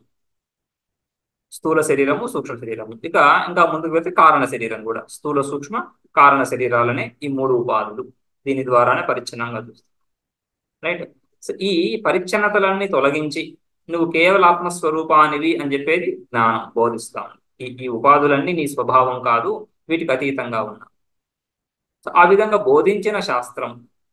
స్థూల శరీరము, సూక్ష్మ శరీరము. ఇంకా ముందుకు వెళ్తే కారణ శరీరం కూడా. స్థూల, సూక్ష్మ, కారణ శరీరాలనే ఈ మూడు ఉపాధులు. దీని ద్వారానే పరిచ్ఛిన్నంగా చూస్తాం. రైట్. సో ఈ పరిచ్ఛిన్నతలన్నీ తొలగించి నువ్వు కేవల ఆత్మస్వరూపానివి అని చెప్పేది జ్ఞానం బోధిస్తాను. ఈ ఉపాధులన్నీ నీ స్వభావం కాదు, వీటికి అతీతంగా ఉన్నా. సో ఆ విధంగా బోధించిన శాస్త్రం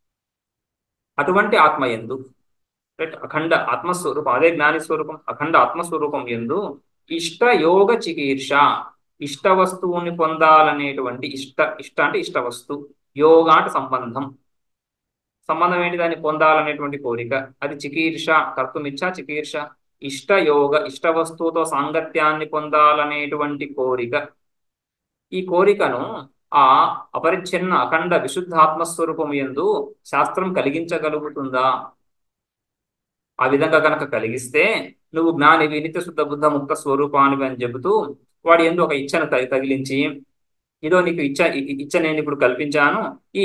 అటువంటి ఆత్మ యందు, రైట్, అఖండ ఆత్మస్వరూపం, అదే జ్ఞాని స్వరూపం, అఖండ ఆత్మస్వరూపం యందు ఇష్ట యోగ చికీర్ష, ఇష్ట వస్తువుని పొందాలనేటువంటి ఇష్ట అంటే ఇష్ట వస్తు, యోగ అంటే సంబంధం. సంబంధం ఏంటి? దాన్ని పొందాలనేటువంటి కోరిక. అది చికీర్ష, కర్తుమిచ్చ చికీర్ష. ఇష్ట యోగ, ఇష్ట వస్తువుతో సాంగత్యాన్ని పొందాలనేటువంటి కోరిక. ఈ కోరికను ఆ అపరిచ్ఛిన్న అఖండ విశుద్ధ ఆత్మస్వరూపం యందు శాస్త్రం కలిగించగలుగుతుందా? ఆ విధంగా కనుక కలిగిస్తే నువ్వు జ్ఞానివి, నిత్య శుద్ధ బుద్ధ ముక్త స్వరూపానివి అని చెబుతూ వాడి యందు ఒక ఇచ్ఛను తగిలించి, ఇదో నీకు ఇచ్చ నేను ఇప్పుడు కల్పించాను,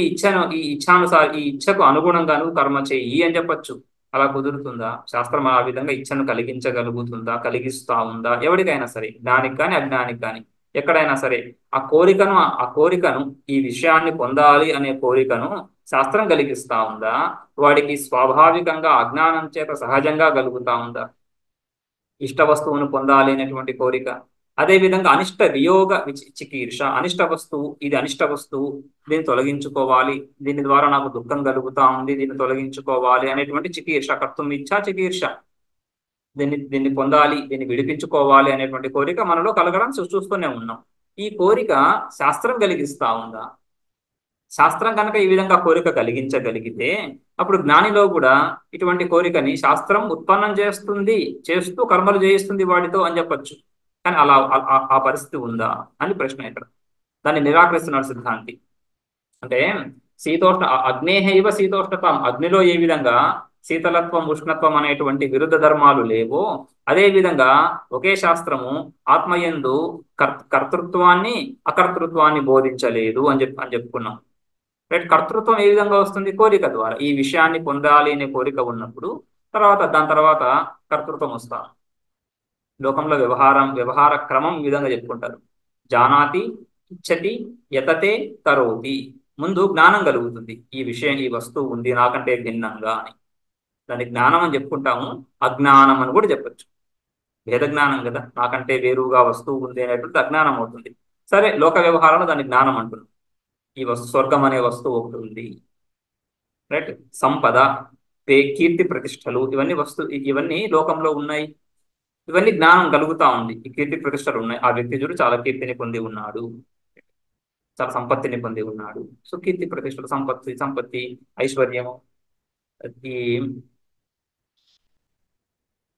ఈ ఇచ్చకు అనుగుణంగా నువ్వు కర్మ చెయ్యి అని చెప్పొచ్చు. అలా కుదురుతుందా? శాస్త్రం ఆ విధంగా ఇచ్చను కలిగించగలుగుతుందా? కలిగిస్తా ఉందా? ఎవరికైనా సరే, జ్ఞానికి కానీ అజ్ఞానికి కానీ ఎక్కడైనా సరే ఆ కోరికను ఈ విషయాన్ని పొందాలి అనే కోరికను శాస్త్రం కలిగిస్తా ఉందా? వాడికి స్వాభావికంగా అజ్ఞానం చేత సహజంగా కలుగుతా ఉందా ఇష్ట వస్తువును పొందాలి అనేటువంటి కోరిక? అదే విధంగా అనిష్ట వియోగ చికీర్ష, అనిష్ట వస్తువు, ఇది అనిష్ట వస్తువు, దీన్ని తొలగించుకోవాలి, దీని ద్వారా నాకు దుఃఖం కలుగుతా ఉంది, దీన్ని తొలగించుకోవాలి అనేటువంటి చికీర్ష, కర్తుం ఇచ్చా చికీర్ష. దీన్ని పొందాలి, దీన్ని విడిపించుకోవాలి అనేటువంటి కోరిక మనలో కలగడం చూస్తూనే ఉన్నాం. ఈ కోరిక శాస్త్రం కలిగిస్తా ఉందా? శాస్త్రం కనుక ఈ విధంగా కోరిక కలిగించగలిగితే అప్పుడు జ్ఞానిలో కూడా ఇటువంటి కోరికని శాస్త్రం ఉత్పన్నం చేస్తుంది, చేస్తూ కర్మలు చేయిస్తుంది వాడితో అని చెప్పొచ్చు. కానీ అలా ఆ పరిస్థితి ఉందా అని ప్రశ్న ఇక్కడ. దాన్ని నిరాకరిస్తున్నాడు సిద్ధాంతి. అంటే అగ్నేహైవ శీతోష్ణత్వం, అగ్నిలో ఏ విధంగా శీతలత్వం, ఉష్ణత్వం అనేటువంటి విరుద్ధ ధర్మాలు లేవో అదే విధంగా ఒకే శాస్త్రము ఆత్మయందు కర్తృత్వాన్ని అకర్తృత్వాన్ని బోధించలేదు అని చెప్పుకున్నాం. రైట్. కర్తృత్వం ఏ విధంగా వస్తుంది? కోరిక ద్వారా. ఈ విషయాన్ని పొందాలి అనే కోరిక ఉన్నప్పుడు దాని తర్వాత కర్తృత్వం వస్తా. లోకంలో వ్యవహార క్రమం ఈ విధంగా చెప్పుకుంటారు. జానాతి, ఇచ్చతి, యతతే, కరోతి. ముందు జ్ఞానం కలుగుతుంది, ఈ విషయం, ఈ వస్తువు ఉంది నాకంటే భిన్నంగా అని. దాన్ని జ్ఞానం అని చెప్పుకుంటాము, అజ్ఞానం అని కూడా చెప్పచ్చు. భేద జ్ఞానం కదా, నాకంటే వేరుగా వస్తువు ఉంది అనేటువంటి అజ్ఞానం అవుతుంది. సరే, లోక వ్యవహారంలో దాన్ని జ్ఞానం అంటుంది. ఈ స్వర్గం అనే వస్తువు ఒకటి ఉంది, రైట్. సంపద, కీర్తి ప్రతిష్టలు, ఇవన్నీ లోకంలో ఉన్నాయి. ఇవన్నీ జ్ఞానం కలుగుతా ఉంది. ఈ కీర్తి ప్రతిష్టలు ఉన్నాయి. ఆ వ్యక్తి చూడు చాలా కీర్తిని పొంది ఉన్నాడు, చాలా సంపత్తిని పొంది ఉన్నాడు. సో కీర్తి ప్రతిష్టలు, సంపత్తి, ఐశ్వర్యము, ఈ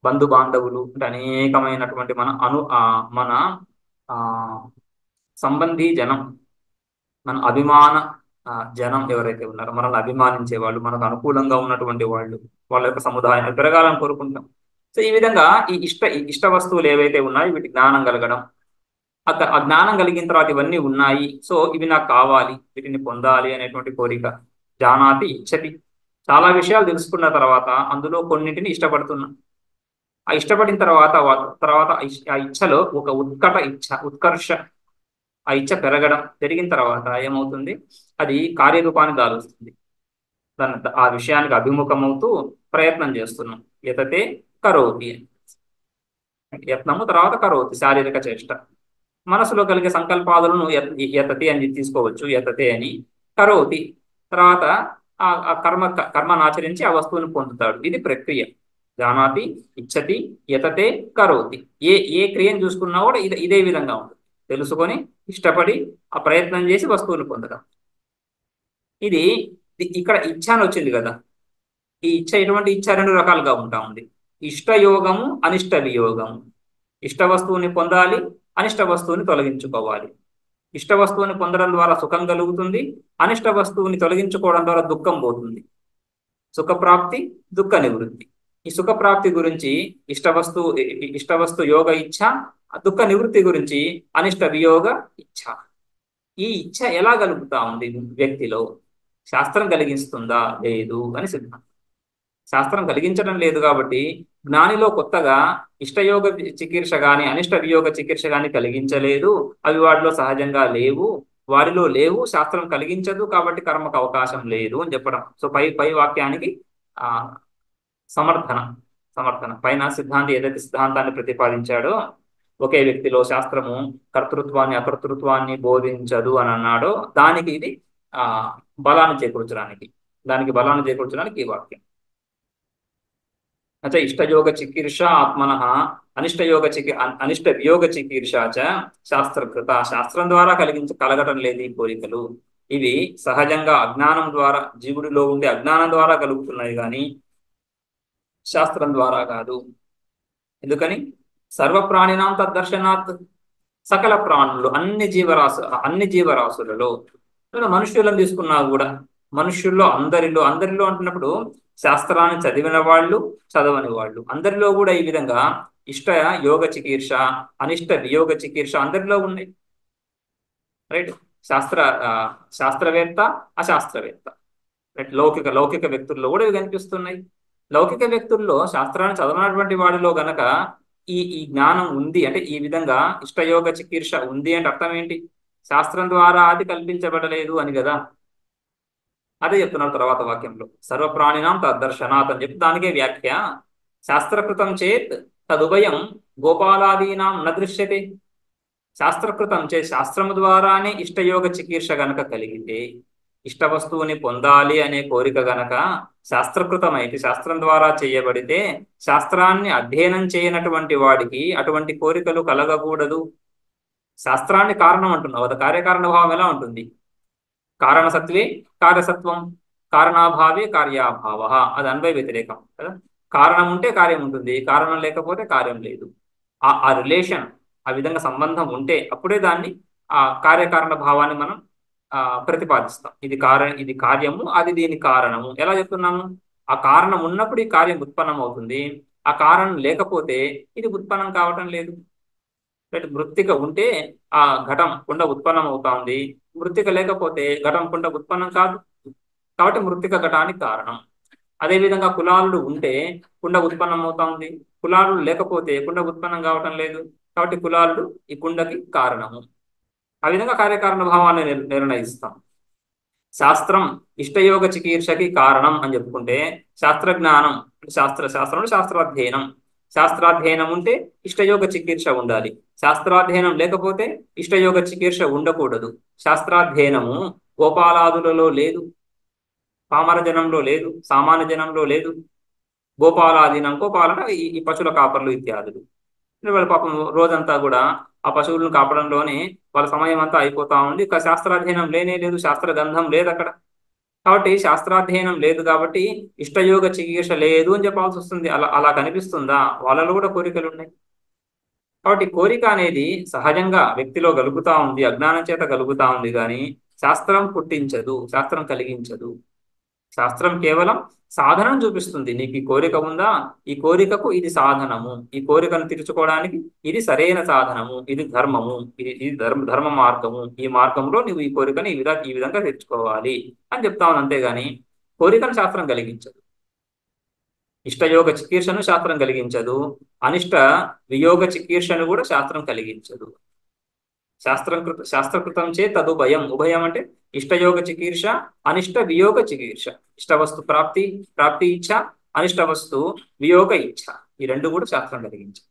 బంధు బాంధవులు అంటే అనేకమైనటువంటి మన ఆ సంబంధీ జనం, మన అభిమాన జనం ఎవరైతే ఉన్నారో, మనల్ని అభిమానించే వాళ్ళు, మనకు అనుకూలంగా ఉన్నటువంటి వాళ్ళు, వాళ్ళ యొక్క సముదాయం పెరగాలని కోరుకుంటాం. సో ఈ విధంగా ఈ ఇష్ట వస్తువులు ఏవైతే ఉన్నాయో వీటి జ్ఞానం కలగడం, ఆ జ్ఞానం కలిగిన తర్వాత ఇవన్నీ ఉన్నాయి, సో ఇవి నాకు కావాలి, వీటిని పొందాలి అనేటువంటి కోరిక. జానాతి ఇచ్చతి, చాలా విషయాలు తెలుసుకున్న తర్వాత అందులో కొన్నింటిని ఇష్టపడుతున్నా. ఆ ఇష్టపడిన తర్వాత ఆ ఇచ్చలో ఒక ఉత్కర్ష, ఆ ఇచ్చ పెరిగిన తర్వాత ఏమవుతుంది, అది కార్యరూపాన్ని దాలుస్తుంది. ఆ విషయానికి అభిముఖమవుతూ ప్రయత్నం చేస్తున్నాం. యతతే కరోతి, యత్నము తర్వాత కరోతి, శారీరక చేష్ట. మనసులో కలిగే సంకల్పాలను యతతి అని తీసుకోవచ్చు, యతతే అని. కరోతి తర్వాత ఆ కర్మను ఆచరించి ఆ వస్తువుని పొందుతాడు. ఇది ప్రక్రియ. జానాతి ఇచ్చతి యతతే కరోతి. ఏ క్రియను చూసుకున్నా కూడా ఇదే విధంగా ఉంటుంది. తెలుసుకొని ఇష్టపడి ఆ ప్రయత్నం చేసి వస్తువులు పొందడం. ఇది ఇక్కడ ఇచ్ఛ అని వచ్చింది కదా. ఈ ఇచ్ఛ ఎటువంటి ఇచ్ఛ రెండు రకాలుగా ఉంటా ఉంది. ఇష్టయోగము, అనిష్ట వియోగము. ఇష్ట వస్తువుని పొందాలి, అనిష్ట వస్తువుని తొలగించుకోవాలి. ఇష్ట వస్తువుని పొందడం ద్వారా సుఖం కలుగుతుంది, అనిష్ట వస్తువుని తొలగించుకోవడం ద్వారా దుఃఖం పోతుంది. సుఖప్రాప్తి, దుఃఖ నివృత్తి. ఈ సుఖప్రాప్తి గురించి ఇష్టవస్తు యోగ ఇచ్ఛ, దుఃఖ నివృత్తి గురించి అనిష్ట వియోగ ఇచ్ఛ. ఈ ఇచ్ఛ ఎలా కలుగుతా ఉంది వ్యక్తిలో? శాస్త్రం కలిగిస్తుందా? లేదు అని సిద్ధాంతం. శాస్త్రం కలిగించడం లేదు కాబట్టి జ్ఞానిలో కొత్తగా ఇష్టయోగ చికీర్ష గాని అనిష్ట వియోగ చికీర్ష గాని కలిగించలేదు. అవి వాటిలో సహజంగా లేవు, వారిలో లేవు, శాస్త్రం కలిగించదు, కాబట్టి కర్మకు అవకాశం లేదు అని చెప్పడం. సో పై వాక్యానికి ఆ సమర్థన సమర్థన పైన సిద్ధాంతి ఏదైతే సిద్ధాంతాన్ని ప్రతిపాదించాడో, ఒకే వ్యక్తిలో శాస్త్రము కర్తృత్వాన్ని అకర్తృత్వాన్ని బోధించదు అని అన్నాడో, దానికి ఇది బలాన్ని చేకూర్చడానికి ఈ వాక్యం. అచ్చ ఇష్టయోగ చికీర్ష ఆత్మన అనిష్ట వియోగ చికీర్ష చ శాస్త్రకృత. శాస్త్రం ద్వారా కలగటం లేదు ఈ కోరికలు. ఇవి సహజంగా అజ్ఞానం ద్వారా, జీవుడిలో ఉండే అజ్ఞానం ద్వారా కలుగుతున్నాయి కానీ శాస్త్రం ద్వారా కాదు. ఎందుకని? సర్వప్రాణినాం తద్దర్శనాత్. సకల ప్రాణులు, అన్ని జీవరాశులలో మనుష్యులను తీసుకున్నా కూడా, మనుష్యుల్లో అందరిలో అంటున్నప్పుడు శాస్త్రాన్ని చదివిన వాళ్ళు, చదవని వాళ్ళు, అందరిలో కూడా ఈ విధంగా ఇష్ట యోగ చికీర్ష, అనిష్ట వియోగ చికీర్ష అందరిలో ఉన్నాయి. రైట్? శాస్త్రవేత్త, అశాస్త్రవేత్త. రైట్? లౌకిక వ్యక్తుల్లో కూడా ఇవి కనిపిస్తున్నాయి. లౌకిక వ్యక్తుల్లో శాస్త్రాన్ని చదవనటువంటి వాడిలో గనక ఈ జ్ఞానం ఉంది అంటే, ఈ విధంగా ఇష్టయోగ చికీర్ష ఉంది అంటే అర్థం ఏంటి? శాస్త్రం ద్వారా అది కల్పించబడలేదు అని కదా. అదే చెప్తున్నారు తర్వాత వాక్యంలో, సర్వప్రాణినాం తద్దర్శనాత్ అని చెప్పి దానికే వ్యాఖ్య. శాస్త్రకృతం చేత్ తదుభయం గోపాలాదీనాం న దృశ్యతే. శాస్త్రకృతం శాస్త్రము ద్వారానే ఇష్టయోగ చికీర్ష గనక కలిగితే, ఇష్ట వస్తువుని పొందాలి అనే కోరిక గనక శాస్త్రకృతమైతే, శాస్త్రం ద్వారా చేయబడితే, శాస్త్రాన్ని అధ్యయనం చేయనటువంటి వాడికి అటువంటి కోరికలు కలగకూడదు. శాస్త్రాన్ని కారణం అంటున్నావు, అది కార్యకారణ భావం ఎలా ఉంటుంది? కారణసత్వే కార్యసత్వం, కారణాభావే కార్యాభావ. అది అన్వయ వ్యతిరేకం కదా. కారణం ఉంటే కార్యం ఉంటుంది, కారణం లేకపోతే కార్యం లేదు. ఆ రిలేషన్, ఆ విధంగా సంబంధం ఉంటే అప్పుడే దాన్ని ఆ కార్యకారణ భావాన్ని మనం ప్రతిపాదిస్తాం. ఇది కార్యము, అది దీని కారణము. ఎలా చెప్తున్నాము? ఆ కారణం ఉన్నప్పుడు ఈ కార్యం ఉత్పన్నం అవుతుంది, ఆ కారణం లేకపోతే ఇది ఉత్పన్నం కావటం లేదు. మృత్తిక ఉంటే ఆ ఘటం కుండ ఉత్పన్నం అవుతా ఉంది, మృత్తిక లేకపోతే ఘటం కుండ ఉత్పన్నం కాదు. కాబట్టి మృత్తిక ఘటానికి కారణం. అదేవిధంగా కులాలుడు ఉంటే కుండ ఉత్పన్నం అవుతా ఉంది, కులాలుడు లేకపోతే కుండ ఉత్పన్నం కావటం లేదు. కాబట్టి కులాలుడు ఈ కుండకి కారణము. ఆ విధంగా కార్యకారణ భావాన్ని నిర్ణయిస్తాం. శాస్త్రం ఇష్టయోగ చికీర్షకి కారణం అని చెప్పుకుంటే, శాస్త్రజ్ఞానం శాస్త్రాధ్యయనం. శాస్త్రాధ్యయనం ఉంటే ఇష్టయోగ చికీర్ష ఉండాలి. శాస్త్రాధ్యయనం లేకపోతే ఇష్టయోగ చికీర్ష ఉండకూడదు. శాస్త్రాధ్యయనము గోపాలాదులలో లేదు, పామర జనంలో లేదు, సామాన్య జనంలో లేదు. గోపాలాదీనం, గోపాలన ఈ పశువుల కాపర్లు ఇత్యాదులు. వాళ్ళ పాపం రోజంతా కూడా ఆ పశువులను కాపడంలోనే వాళ్ళ సమయం అంతా అయిపోతా ఉంది. శాస్త్రాధ్యయనం లేనే లేదు, శాస్త్ర గంధం లేదు అక్కడ. కాబట్టి శాస్త్రాధ్యయనం లేదు కాబట్టి ఇష్టయోగ చికిత్స లేదు అని చెప్పాల్సి వస్తుంది. అలా అలా కనిపిస్తుందా? వాళ్ళలో కూడా కోరికలు ఉన్నాయి. కాబట్టి కోరిక అనేది సహజంగా వ్యక్తిలో కలుగుతా ఉంది, అజ్ఞానం చేత కలుగుతా ఉంది, కానీ శాస్త్రం పుట్టించదు, శాస్త్రం కలిగించదు. శాస్త్రం కేవలం సాధనం చూపిస్తుంది. నీకు ఈ కోరిక ఉందా, ఈ కోరికకు ఇది సాధనము, ఈ కోరికను తీర్చుకోవడానికి ఇది సరైన సాధనము, ఇది ధర్మము, ఇది ధర్మ మార్గము, ఈ మార్గంలో నువ్వు ఈ కోరికను ఈ విధంగా తెచ్చుకోవాలి అని చెప్తా ఉంది. అంతేగాని కోరికను శాస్త్రం కలిగించదు. ఇష్టయోగ చికీర్షను శాస్త్రం కలిగించదు, అనిష్ట వియోగ చికీర్షను కూడా శాస్త్రం కలిగించదు. శాస్త్రకృతం చే తదుభయం. ఉభయం అంటే ఇష్టయోగ చికీర్ష, అనిష్ట వియోగ చికీర్ష. ఇష్ట వస్తు ప్రాప్తి ఇచ్ఛ, అనిష్ట వస్తు వియోగ ఇచ్ఛ. ఈ రెండు కూడా శాస్త్రం కలిగించదు.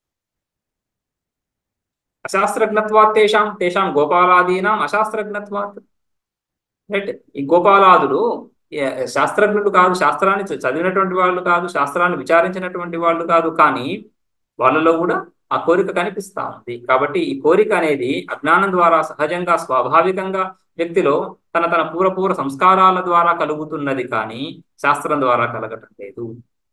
అశాస్త్రజ్ఞత్వాత్ తేషాం తేషాం గోపాలాదీనాం అశాస్త్రజ్ఞత్వాత్. రైట్. ఈ గోపాలాదులు శాస్త్రజ్ఞులు కాదు, శాస్త్రాన్ని చదివినటువంటి వాళ్ళు కాదు, శాస్త్రాన్ని విచారించినటువంటి వాళ్ళు కాదు, కానీ వాళ్ళలో కూడా ఆ కోరిక కనిపిస్తా ఉంది. కాబట్టి ఈ కోరిక అనేది అజ్ఞానం ద్వారా సహజంగా స్వాభావికంగా వ్యక్తిలో తన తన పూర్వ సంస్కారాల ద్వారా కలుగుతున్నది, కానీ శాస్త్రం ద్వారా కలగటం లేదు.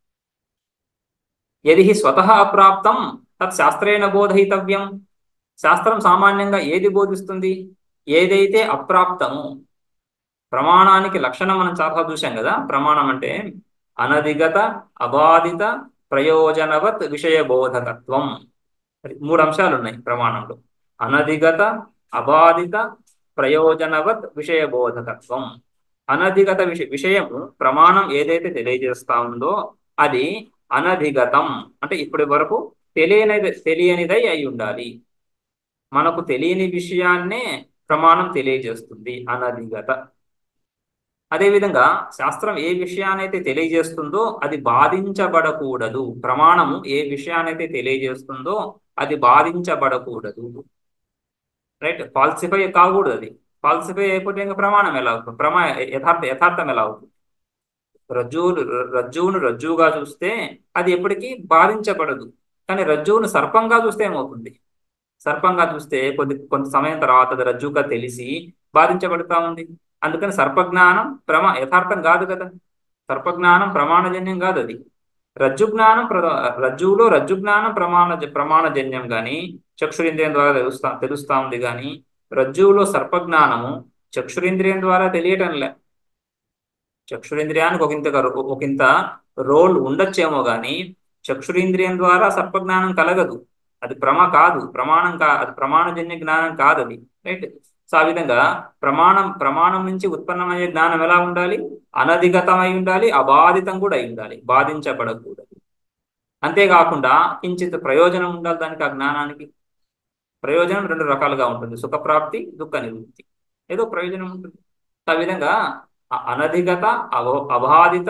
యది స్వతః అప్రాప్తం తత్ శాస్త్రేణ బోధయితవ్యం. శాస్త్రం సామాన్యంగా ఏది బోధిస్తుంది? ఏదైతే అప్రాప్తము. ప్రమాణానికి లక్షణం మనం చాలా చూసాం కదా. ప్రమాణం అంటే అనధిగత అబాధిత ప్రయోజనవత్ విషయబోధకత్వం. మూడు అంశాలు ఉన్నాయి ప్రమాణంలో. అనధిగత అబాధిత ప్రయోజనవత్ విషయబోధకత్వం. అనధిగత విషయము ప్రమాణం ఏదైతే తెలియజేస్తా ఉందో అది అనధిగతం అంటే ఇప్పటి వరకు తెలియనిదై అయి ఉండాలి. మనకు తెలియని విషయాన్నే ప్రమాణం తెలియజేస్తుంది, అనధిగత. అదేవిధంగా శాస్త్రం ఏ విషయానైతే తెలియజేస్తుందో అది బాధించబడకూడదు. ప్రమాణము ఏ విషయానైతే తెలియజేస్తుందో అది బాధించబడకూడదు. రైట్. ఫాల్సిఫై కాకూడదు. అది ఫాల్సిఫై అయిపోతే ఇంకా ప్రమాణం ఎలా అవుతుంది? యథార్థం ఎలా అవుతుంది? రజ్జువును రజ్జువుగా చూస్తే అది ఎప్పటికీ బాధించబడదు. కానీ రజ్జువును సర్పంగా చూస్తే ఏమవుతుంది? సర్పంగా చూస్తే కొంత సమయం తర్వాత అది రజ్జువుగా తెలిసి బాధించబడుతూ ఉంది. అందుకని సర్పజ్ఞానం యథార్థం కాదు కదా. సర్పజ్ఞానం ప్రమాణజన్యం కాదు. అది రజ్జువులో రజ్జుజ్ఞానం ప్రమాణజన్యం కానీ చక్షురింద్రియం ద్వారా తెలుస్తా ఉంది, కానీ రజ్జువులో సర్పజ్ఞానము చక్షురింద్రియం ద్వారా తెలియటంలే. చక్షురింద్రియానికి ఒకంత రోల్ ఉండొచ్చేమో కానీ చక్షురింద్రియం ద్వారా సర్పజ్ఞానం కలగదు. అది కాదు, ప్రమాణం అది ప్రమాణజన్య జ్ఞానం కాదు అది. రైట్. సో ఆ విధంగా ప్రమాణం నుంచి ఉత్పన్నమయ్యే జ్ఞానం ఎలా ఉండాలి? అనధిగతమై ఉండాలి, అబాధితం కూడా అయి ఉండాలి, బాధించబడకూడదు. అంతేకాకుండా కించిత్ ప్రయోజనం ఉండాలి దానికి. ఆ జ్ఞానానికి ప్రయోజనం రెండు రకాలుగా ఉంటుంది: సుఖప్రాప్తి, దుఃఖ నివృత్తి. ఏదో ప్రయోజనం ఉంటుంది. ఆ విధంగా అనధిగత అబాధిత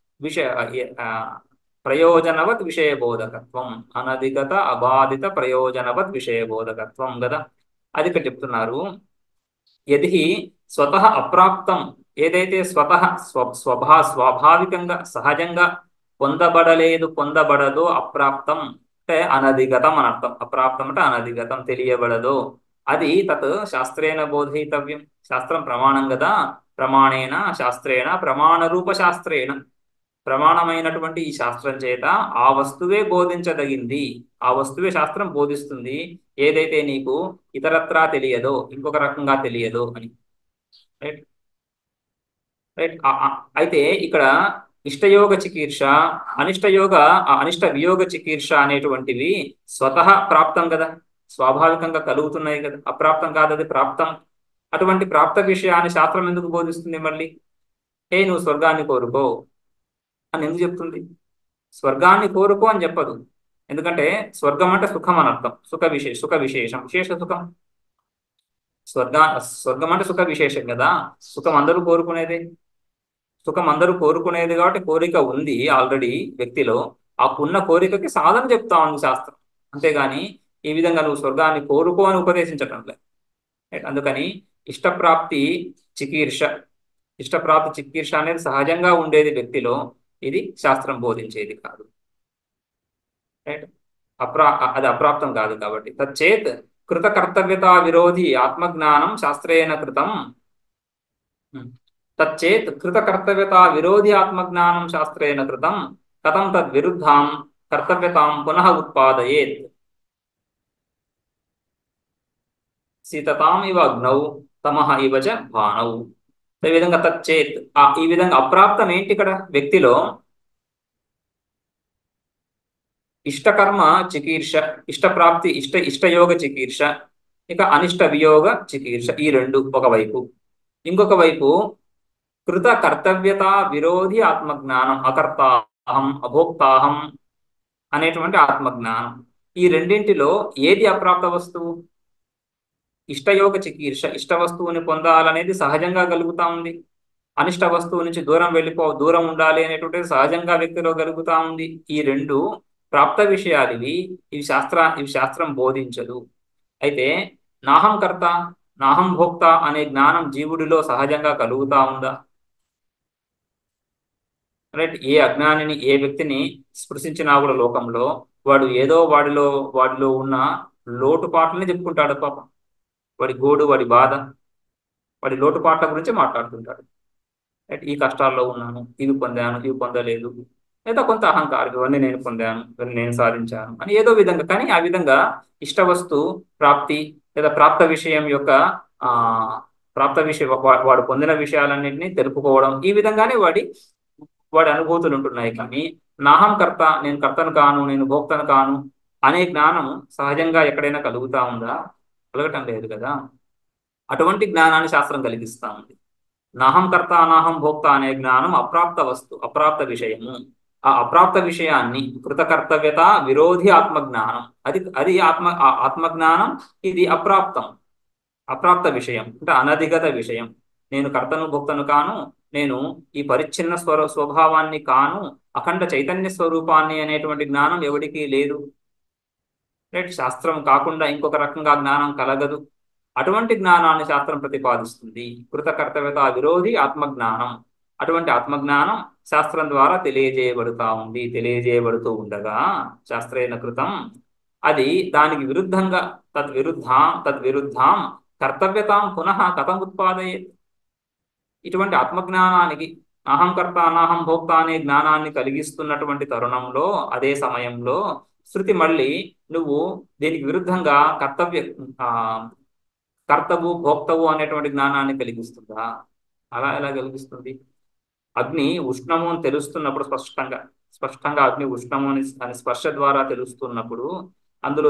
ప్రయోజనవత్ విషయబోధకత్వం. అనధిగత అబాధిత ప్రయోజనవత్ విషయబోధకత్వం కదా. అది ఇక్కడ చెప్తున్నారు. యది స్వతః అప్రాప్తం, ఏదైతే స్వతః స్వాభావికంగా సహజంగా పొందబడదో అప్రాప్తం అంటే అనధిగతం అని అర్థం. అప్రాప్తం అంటే అనధిగతం, తెలియబడదో అది తత్ శాస్త్రేణ బోధయితవ్యం. శాస్త్రం ప్రమాణం కదా. ప్రమాణేన శాస్త్రేణ ప్రమాణరూప శాస్త్రేణ, ప్రమాణమైనటువంటి ఈ శాస్త్రం చేత ఆ వస్తువే బోధించదగింది. ఆ వస్తువే శాస్త్రం బోధిస్తుంది, ఏదైతే నీకు ఇతరత్రా తెలియదో, ఇంకొక రకంగా తెలియదో అని. రైట్. రైట్. అయితే ఇక్కడ ఇష్టయోగ చికీర్ష, అనిష్ట వియోగ చికీర్ష అనేటువంటివి స్వతః ప్రాప్తం కదా, స్వాభావికంగా కలుగుతున్నాయి కదా. అప్రాప్తం కాదు, అది ప్రాప్తం. అటువంటి ప్రాప్త విషయాన్ని శాస్త్రం ఎందుకు బోధిస్తుంది? మళ్ళీ నువ్వు స్వర్గాన్ని కోరుకో అని ఎందుకు చెప్తుంది? స్వర్గాన్ని కోరుకో అని చెప్పదు. ఎందుకంటే స్వర్గం అంటే సుఖం అని అర్థం. సుఖ విశేషం, విశేష సుఖం. స్వర్గం అంటే సుఖ విశేషం కదా. సుఖం అందరూ కోరుకునేది. కాబట్టి కోరిక ఉంది ఆల్రెడీ వ్యక్తిలో. ఆ ఉన్న కోరికకి సాధన చెప్తా ఉంది శాస్త్రం. అంతేగాని ఈ విధంగా నువ్వు స్వర్గాన్ని కోరుకో అని ఉపదేశించటం లేదు. అందుకని ఇష్టప్రాప్తి చికీర్ష అనేది సహజంగా ఉండేది వ్యక్తిలో. ఇది శాస్త్రం బోధించేది కాదు. రైట్. అది అప్రాప్తం కాదు. కాబట్టి తచ్చేత్ కృత కర్తవ్యత విరోధి ఆత్మజ్ఞానం శాస్త్రేణ కృతం. తచ్చేత్ కృతకర్తవ్యతా విరోధి ఆత్మజ్ఞానం శాస్త్రేణ కృతం కథం తద్విరుద్ధాం కర్తవ్యతాం పునః ఉత్పాదయేత్ సీతతాం ఇవ అగ్నౌ తమః ఇవ చ భానౌ. ఈ విధంగా తచ్చేత్, ఈ విధంగా అప్రాప్తం ఏంటి ఇక్కడ వ్యక్తిలో? ఇష్టకర్మ చికీర్ష, ఇష్టప్రాప్తి, ఇష్టయోగ చికీర్ష, ఇక అనిష్ట వియోగ చికీర్ష, ఈ రెండు ఒకవైపు. ఇంకొక వైపు కృత కర్తవ్యత విరోధి ఆత్మజ్ఞానం, అకర్తాహం అభోక్తాహం అనేటువంటి ఆత్మజ్ఞానం. ఈ రెండింటిలో ఏది అప్రాప్త వస్తువు? ఇష్టయోగ చికీర్ష, ఇష్ట వస్తువుని పొందాలనేది సహజంగా కలుగుతా ఉంది. అనిష్ట వస్తువు నుంచి దూరం ఉండాలి అనేటువంటిది సహజంగా వ్యక్తిలో కలుగుతా ఉంది. ఈ రెండు ప్రాప్త విషయాలు ఇవి. ఇవి శాస్త్రం బోధించదు. అయితే నాహం కర్త నాహం భోక్త అనే జ్ఞానం జీవుడిలో సహజంగా కలుగుతా ఉందా? రైట్. ఏ అజ్ఞానిని, ఏ వ్యక్తిని స్పృశించినా కూడా లోకంలో వాడు ఏదో వాడిలో ఉన్న లోటుపాట్లని చెప్పుకుంటాడు పాపం. వాడి గోడు, వాడి బాధ, వాడి లోటుపాట్ల గురించి మాట్లాడుతుంటాడు. రైట్. ఈ కష్టాల్లో ఉన్నాను, ఇవి పొందాను, ఇవి పొందలేదు, లేదా కొంత అహంకారం, ఇవన్నీ నేను పొందాను, ఇవన్నీ నేను సాధించాను అని ఏదో విధంగా. కానీ ఆ విధంగా ఇష్టవస్తు ప్రాప్తి లేదా ప్రాప్త విషయం యొక్క ఆ ప్రాప్త విషయం, వాడు పొందిన విషయాలన్నింటినీ తెలుపుకోవడం, ఈ విధంగానే వాడి అనుభూతులు ఉంటున్నాయి. కానీ నాహం కర్త, నేను కర్తను కాను, నేను భోక్తను కాను అనే జ్ఞానం సహజంగా ఎక్కడైనా కలుగుతా ఉందా? కలగటం లేదు కదా. అటువంటి జ్ఞానాన్ని శాస్త్రం కలిగిస్తా ఉంది. నాహం కర్త అనాహం భోక్త అనే జ్ఞానం అప్రాప్త వస్తు, అప్రాప్త విషయము. ఆ అప్రాప్త విషయాన్ని కృతకర్తవ్యత విరోధి ఆత్మజ్ఞానం, అది ఆత్మజ్ఞానం. ఇది అప్రాప్త విషయం అంటే అనధిగత విషయం. నేను కర్తను భోక్తను కాను, నేను ఈ పరిచ్ఛిన్న స్వభావాన్ని కాను, అఖండ చైతన్య స్వరూపాన్ని అనేటువంటి జ్ఞానం ఎవరికీ లేదు. రైట్. శాస్త్రం కాకుండా ఇంకొక రకంగా జ్ఞానం కలగదు. అటువంటి జ్ఞానాన్ని శాస్త్రం ప్రతిపాదిస్తుంది. కృతకర్తవ్యత విరోధి ఆత్మజ్ఞానం. అటువంటి ఆత్మజ్ఞానం శాస్త్రం ద్వారా తెలియజేయబడుతూ ఉండగా శాస్త్రేణ కృతం, అది దానికి విరుద్ధంగా తద్విరుద్ధాం కర్తవ్యతాం పునః కథం ఉత్పాదయేత్. ఇటువంటి ఆత్మజ్ఞానానికి అహం కర్త అనాహం భోక్త అనే జ్ఞానాన్ని కలిగిస్తున్నటువంటి తరుణంలో, అదే సమయంలో శృతి మళ్ళీ నువ్వు దీనికి విరుద్ధంగా కర్తవు భోక్తవు అనేటువంటి జ్ఞానాన్ని కలిగిస్తుందా? అలా ఎలా కలిగిస్తుంది? అగ్ని ఉష్ణము అని తెలుస్తున్నప్పుడు, స్పష్టంగా అగ్ని ఉష్ణము అని స్పర్శ ద్వారా తెలుస్తున్నప్పుడు అందులో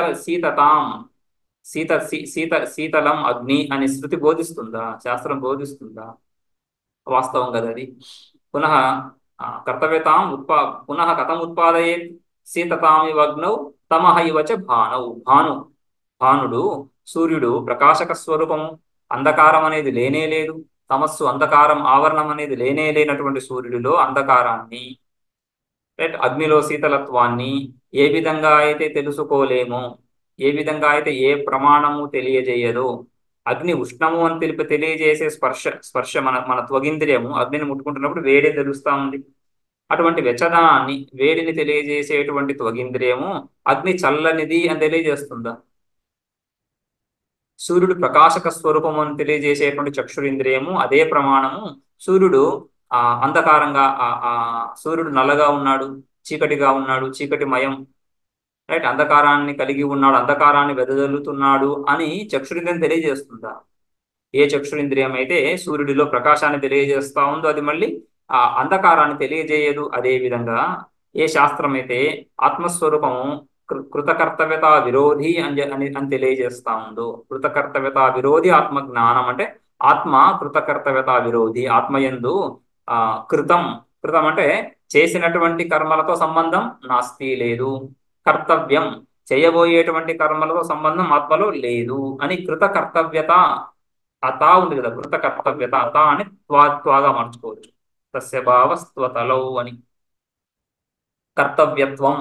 శీతలం అగ్ని అని శృతి బోధిస్తుందా? శాస్త్రం బోధిస్తుందా? వాస్తవం కదా అది. పునః కర్తవ్యతాం పునః కథం ఉత్పాదయేత్ శీతతామివ అగ్నౌ తమః ఇవ చ భానౌ. భానుడు, సూర్యుడు ప్రకాశక స్వరూపము. అంధకారం అనేది లేనే లేదు. తమస్సు, అంధకారం, ఆవరణం అనేది లేనే లేనటువంటి సూర్యుడిలో అంధకారాన్ని, రైట్, అగ్నిలో శీతలత్వాన్ని ఏ విధంగా అయితే తెలుసుకోలేమో, ఏ విధంగా అయితే ఏ ప్రమాణము తెలియజేయదో, అగ్ని ఉష్ణము అని తెలియజేసే స్పర్శ మన త్వగింద్రియము అగ్నిని ముట్టుకుంటున్నప్పుడు వేడి తెలుస్తా ఉంది. అటువంటి వెచ్చదనాన్ని, వేడిని తెలియజేసేటువంటి త్వగింద్రియము అగ్ని చల్లనిది అని తెలియజేస్తుందా? సూర్యుడు ప్రకాశక స్వరూపము అని తెలియజేసేటువంటి చక్షురింద్రియము అదే ప్రమాణము. సూర్యుడు అంధకారంగా, సూర్యుడు నల్లగా ఉన్నాడు, చీకటిగా ఉన్నాడు, చీకటిమయం, రైట్, అంధకారాన్ని కలిగి ఉన్నాడు, అంధకారాన్ని వెదజల్లుతున్నాడు అని చక్షురింద్రియం తెలియజేస్తుందా? ఏ చక్షురింద్రియం అయితే సూర్యుడిలో ప్రకాశాన్ని తెలియజేస్తా ఉందో అది మళ్ళీ ఆ అంధకారాన్ని తెలియజేయదు. అదే విధంగా ఏ శాస్త్రం అయితే ఆత్మస్వరూపము కృతకర్తవ్యత విరోధి అని తెలియజేస్తా ఉందో, కృతకర్తవ్యత విరోధి ఆత్మ జ్ఞానం అంటే ఆత్మ కృతకర్తవ్యత విరోధి. ఆత్మయందు కృతం అంటే చేసినటువంటి కర్మలతో సంబంధం నాస్తి, లేదు. కర్తవ్యం, చేయబోయేటువంటి కర్మలతో సంబంధం ఆత్మలో లేదు అని కృతకర్తవ్యత, తా ఉంది కదా, కృతకర్తవ్యత తా అని త్వాగా మార్చుకోవచ్చు. తస్య భావస్త్వతలౌ అని. కర్తవ్యత్వం,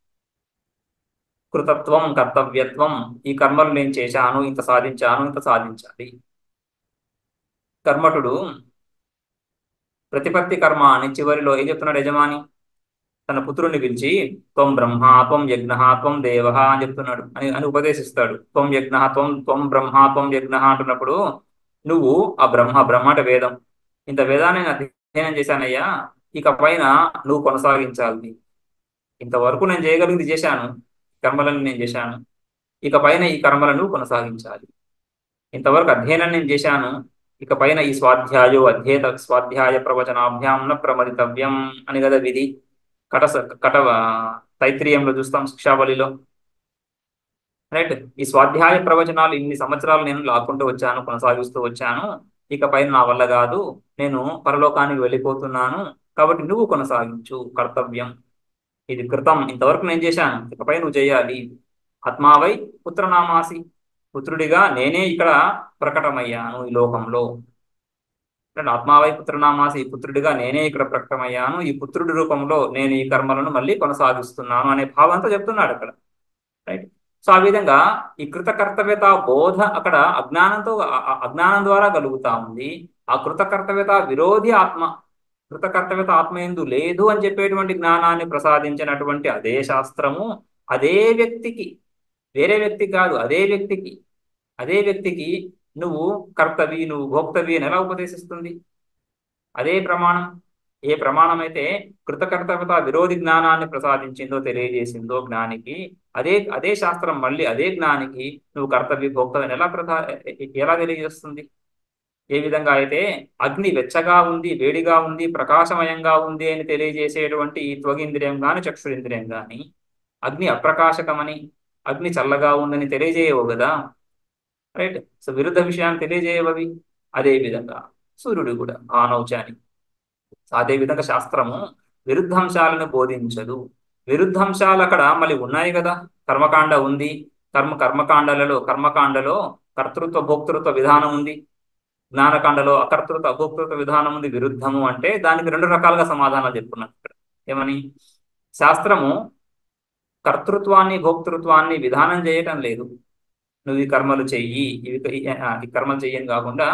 కృతత్వం, కర్తవ్యత్వం, ఈ కర్మలు నేను చేశాను, ఇంత సాధించాను, ఇంత సాధించాలి. కర్మటుడు ప్రతిపత్తి కర్మ అని చివరిలో ఏం చెప్తున్నాడు యజమాని? తన పుత్రుడిని పిలిచి త్వం బ్రహ్మ, త్వం యజ్ఞ, త్వం దేవ అని చెప్తున్నాడు, అని ఉపదేశిస్తాడు. త్వం యజ్ఞ, త్వం బ్రహ్మ, త్వం యజ్ఞ అంటున్నప్పుడు నువ్వు ఆ బ్రహ్మ అంటే వేదం, ఇంత వేదాన్ని నేను అధ్యయనం చేశానయ్యా, ఇక పైన నువ్వు కొనసాగించాలి. ఇంతవరకు నేను చేయగలిగింది చేశాను, కర్మలను నేను చేశాను, ఇక పైన ఈ కర్మలను కొనసాగించాలి. ఇంతవరకు అధ్యయనం నేను చేశాను, ఇక పైన ఈ స్వాధ్యాయో అధ్యేత స్వాధ్యాయ ప్రవచనాభ్యాం న ప్రమదితవ్యం అని కదా విధి. కట కట తైత్రీయంలో చూస్తాం, శిక్షావళిలో. రైట్. ఈ స్వాధ్యాయ ప్రవచనాలు ఇన్ని సంవత్సరాలు నేను లాక్కుంటూ వచ్చాను, కొనసాగిస్తూ వచ్చాను, ఇక పైన నా వల్ల కాదు, నేను పరలోకానికి వెళ్ళిపోతున్నాను, కాబట్టి నువ్వు కొనసాగించు కర్తవ్యం. ఇది కృతం, ఇంతవరకు నేను చేశాను, ఇకపై నువ్వు చేయాలి. ఆత్మావై పుత్రనామాసి, పుత్రుడిగా నేనే ఇక్కడ ప్రకటమయ్యాను ఈ లోకంలో. ఆత్మావై పుత్రనామాసి, పుత్రుడిగా నేనే ఇక్కడ ప్రకటమయ్యాను, ఈ పుత్రుడి రూపంలో నేను ఈ కర్మలను మళ్ళీ కొనసాగిస్తున్నాను అనే భావంతో చెప్తున్నాడు అక్కడ. రైట్. సో ఆ విధంగా ఈ కృత కర్తవ్యత బోధ అక్కడ అజ్ఞానంతో అజ్ఞానం ద్వారా కలుగుతా ఉంది. ఆ కృత కర్తవ్యత విరోధి ఆత్మ, కృత కర్తవ్యత ఆత్మ ఎందు లేదు అని చెప్పేటువంటి జ్ఞానాన్ని ప్రసాదించినటువంటి అదే శాస్త్రము అదే వ్యక్తికి, వేరే వ్యక్తి కాదు, అదే వ్యక్తికి నువ్వు కర్తవి, నువ్వు భోక్తవి అని ఎలా ఉపదేశిస్తుంది? అదే ప్రమాణం. ఏ ప్రమాణం అయితే కృతకర్తవ్యత విరోధి జ్ఞానాన్ని ప్రసాదించిందో, తెలియజేసిందో జ్ఞానికి, అదే శాస్త్రం మళ్ళీ అదే జ్ఞానికి నువ్వు కర్తవ్య భోక్తవ్యం ఎలా తెలియజేస్తుంది? ఏ విధంగా అయితే అగ్ని వెచ్చగా ఉంది, వేడిగా ఉంది, ప్రకాశమయంగా ఉంది అని తెలియజేసేటువంటి ఈ త్వగింద్రియం గాని చక్షురింద్రియం గాని అగ్ని అప్రకాశకమని, అగ్ని చల్లగా ఉందని తెలియజేయవు కదా. రైట్. సో విరుద్ధ విషయాన్ని తెలియజేయవవి. అదే విధంగా సూర్యుడు కూడా ఆనౌచాని. అదే విధంగా శాస్త్రము విరుద్ధాంశాలను బోధించదు. విరుద్ధాంశాలు అక్కడ మళ్ళీ ఉన్నాయి కదా. కర్మకాండ ఉంది, కర్మకాండలో కర్తృత్వ భోక్తృత్వ విధానం ఉంది, జ్ఞానకాండలో అకర్తృత్వ అభోక్తృత్వ విధానం ఉంది. విరుద్ధము అంటే దానికి రెండు రకాలుగా సమాధానాలు చెప్పుకున్నాం ఇక్కడ. ఏమని? శాస్త్రము కర్తృత్వాన్ని భోక్తృత్వాన్ని విధానం చేయటం లేదు. నువ్వు ఈ కర్మలు చెయ్యి, ఈ కర్మలు చెయ్యని కాకుండా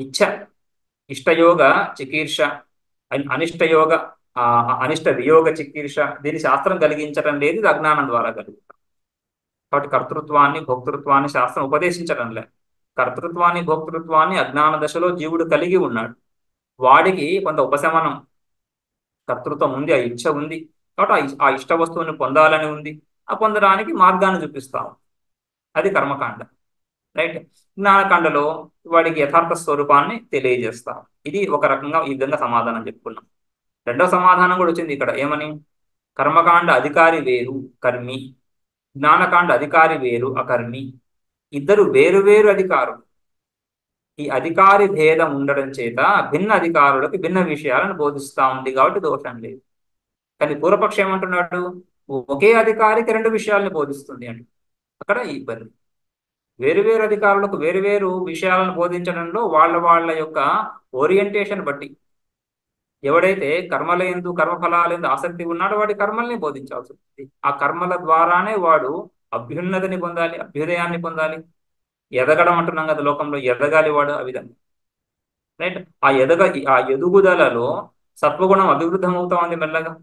ఇష్టయోగ చికీర్ష, అనిష్టయోగ అనిష్ట వియోగ చికీర్ష, దీని శాస్త్రం కలిగించడం లేదు, ఇది అజ్ఞానం ద్వారా కలుగుతాం. కాబట్టి కర్తృత్వాన్ని భోక్తృత్వాన్ని శాస్త్రం ఉపదేశించడం లేదు. కర్తృత్వాన్ని భోక్తృత్వాన్ని అజ్ఞాన దశలో జీవుడు కలిగి ఉన్నాడు. వాడికి కొంత ఉపశమనం, కర్తృత్వం ఉంది, ఆ ఇచ్ఛ ఉంది, కాబట్టి ఆ ఇష్ట వస్తువుని పొందాలని ఉంది, ఆ పొందడానికి మార్గాన్ని చూపిస్తాం. అది కర్మకాండ. రైట్. జ్ఞానకాండలో వాడికి యథార్థ స్వరూపాన్ని తెలియజేస్తాం. ఇది ఒక రకంగా ఈ విధంగా సమాధానం చెప్పుకున్నాం. రెండవ సమాధానం కూడా వచ్చింది ఇక్కడ. ఏమని? కర్మకాండ అధికారి వేరు కర్మి, జ్ఞానకాండ అధికారి వేరు అకర్మి. ఇద్దరు వేరు వేరు అధికారులు. ఈ అధికారి భేదం ఉండడం చేత భిన్న అధికారులకు భిన్న విషయాలను బోధిస్తా ఉంది, కాబట్టి దోషం లేదు. కానీ పూర్వపక్షం ఏమంటున్నాడు? ఒకే అధికారికి రెండు విషయాలను బోధిస్తుంది అంటే అక్కడ ఇబ్బంది. వేరువేరు అధికారులకు వేరువేరు విషయాలను బోధించడంలో వాళ్ళ యొక్క ఓరియంటేషన్ బట్టి, ఎవడైతే కర్మలందు కర్మఫలాలందు ఆసక్తి ఉన్నాడో వాడి కర్మల్ని బోధించాల్సి ఉంటుంది. ఆ కర్మల ద్వారానే వాడు అభ్యున్నతిని పొందాలి, అభ్యుదయాన్ని పొందాలి. ఎదగడం అంటున్నాం కదా, లోకంలో ఎదగాలి వాడు ఆ విధంగా. రైట్. ఆ ఎదుగుదలలో సత్వగుణం అభివృద్ధం అవుతా ఉంది మెల్లగా.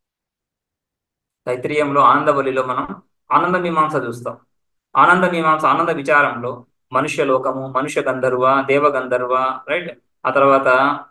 తైత్రీయంలో ఆనందవల్లిలో మనం ఆనంద మీమాంస చూస్తాం. ఆనంద మీమాంస, ఆనంద విచారంలో మనుష్య లోకము, మనుష్య గంధర్వ, దేవగంధర్వ, రైట్. ఆ తర్వాత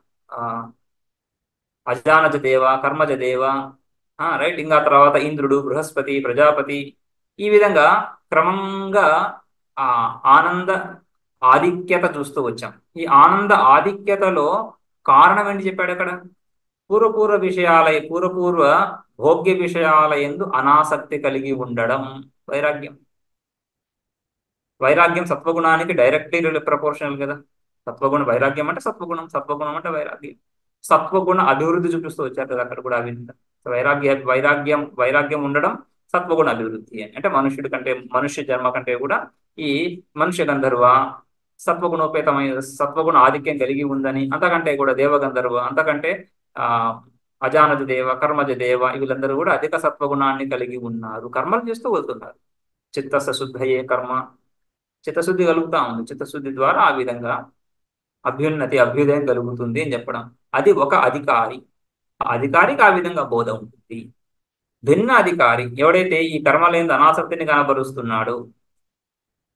అజానజ దేవ, కర్మజ దేవ, రైట్. ఇంకా తర్వాత ఇంద్రుడు, బృహస్పతి, ప్రజాపతి, ఈ విధంగా క్రమంగా ఆ ఆనంద ఆధిక్యత చూస్తూ వచ్చాం. ఈ ఆనంద ఆధిక్యతలో కారణం ఏంటి చెప్పాడు అక్కడ? పూర్వపూర్వ భోగ్య విషయాల యందు అనాసక్తి కలిగి ఉండడం, వైరాగ్యం. వైరాగ్యం సత్వగుణానికి డైరెక్ట్లీ ప్రపోర్షనల్ కదా. వైరాగ్యం అంటే సత్వగుణం అంటే వైరాగ్యం. సత్వగుణ అభివృద్ధి చూపిస్తూ వచ్చారు కదా అక్కడ కూడా. వైరాగ్యం ఉండడం సత్వగుణ అభివృద్ధి అని అంటే మనుష్యుడి కంటే, మనుష్య జన్మ కంటే కూడా ఈ మనుష్య గంధర్వ సత్వగుణ ఆధిక్యం కలిగి ఉందని, అంతకంటే కూడా దేవగంధర్వ, అంతకంటే అజానజ దేవ, కర్మజ దేవ, వీళ్ళందరూ కూడా అధిక సత్వగుణాన్ని కలిగి ఉన్నారు, కర్మలు చేస్తూ వెళ్తున్నారు. చిత్తస్య శుద్ధయే కర్మ, చిత్తశుద్ధి కలుగుతా ఉంది. చిత్తశుద్ధి ద్వారా ఆ విధంగా అభ్యుదయం కలుగుతుంది అని చెప్పడం. అది ఒక అధికారి. ఆ అధికారికి ఆ విధంగా బోధ ఉంటుంది. భిన్న అధికారి ఎవడైతే ఈ కర్మలేని అనాసక్తిని కనబరుస్తున్నాడో,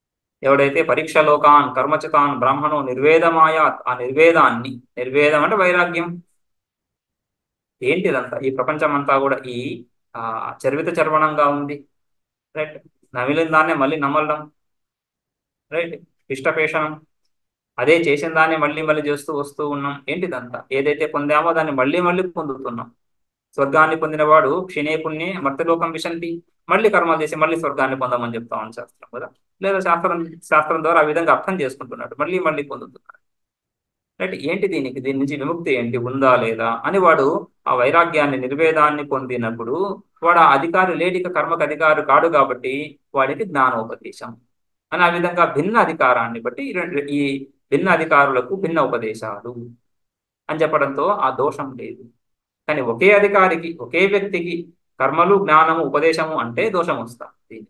ఎవడైతే పరీక్ష లోకాన్ కర్మచితాన్ బ్రాహ్మణో నిర్వేదమాయాత్, ఆ నిర్వేదాన్ని, నిర్వేదం అంటే వైరాగ్యం, ఏంటిదంతా ఈ ప్రపంచం అంతా కూడా ఈ ఆ చర్విత చర్వణంగా ఉంది, రైట్. నమిలిన దాన్నే మళ్ళీ నమలడం, రైట్. ఇష్టపేషణం, అదే చేసిన దాన్ని మళ్ళీ మళ్ళీ చేస్తూ వస్తూ ఉన్నాం. ఏంటిదంతా ఏదైతే పొందామో దాన్ని మళ్ళీ మళ్ళీ పొందుతున్నాం. స్వర్గాన్ని పొందినవాడు క్షిణే పుణ్యే మర్త్యలోకం విశంతి, మళ్ళీ కర్మలు చేసి మళ్ళీ స్వర్గాన్ని పొందమని చెప్తా ఉంది శాస్త్రం కదా. లేదా శాస్త్రం ద్వారా ఆ విధంగా అర్థం చేసుకుంటున్నాడు, మళ్ళీ మళ్ళీ పొందుతున్నాడు, రైట్. ఏంటి దీని నుంచి విముక్తి ఏంటి, ఉందా లేదా అని వాడు ఆ వైరాగ్యాన్ని, నిర్వేదాన్ని పొందినప్పుడు వాడు ఆ అధికారి లేడిక కర్మకు అధికారి కాడు కాబట్టి వాడికి జ్ఞానోపదేశం అని, ఆ విధంగా భిన్న అధికారాన్ని బట్టి ఈ భిన్న అధికారులకు భిన్న ఉపదేశాలు అని చెప్పడంతో ఆ దోషం లేదు. కానీ ఒకే అధికారికి, ఒకే వ్యక్తికి కర్మలు, జ్ఞానము, ఉపదేశము అంటే దోషం వస్తా దీనికి,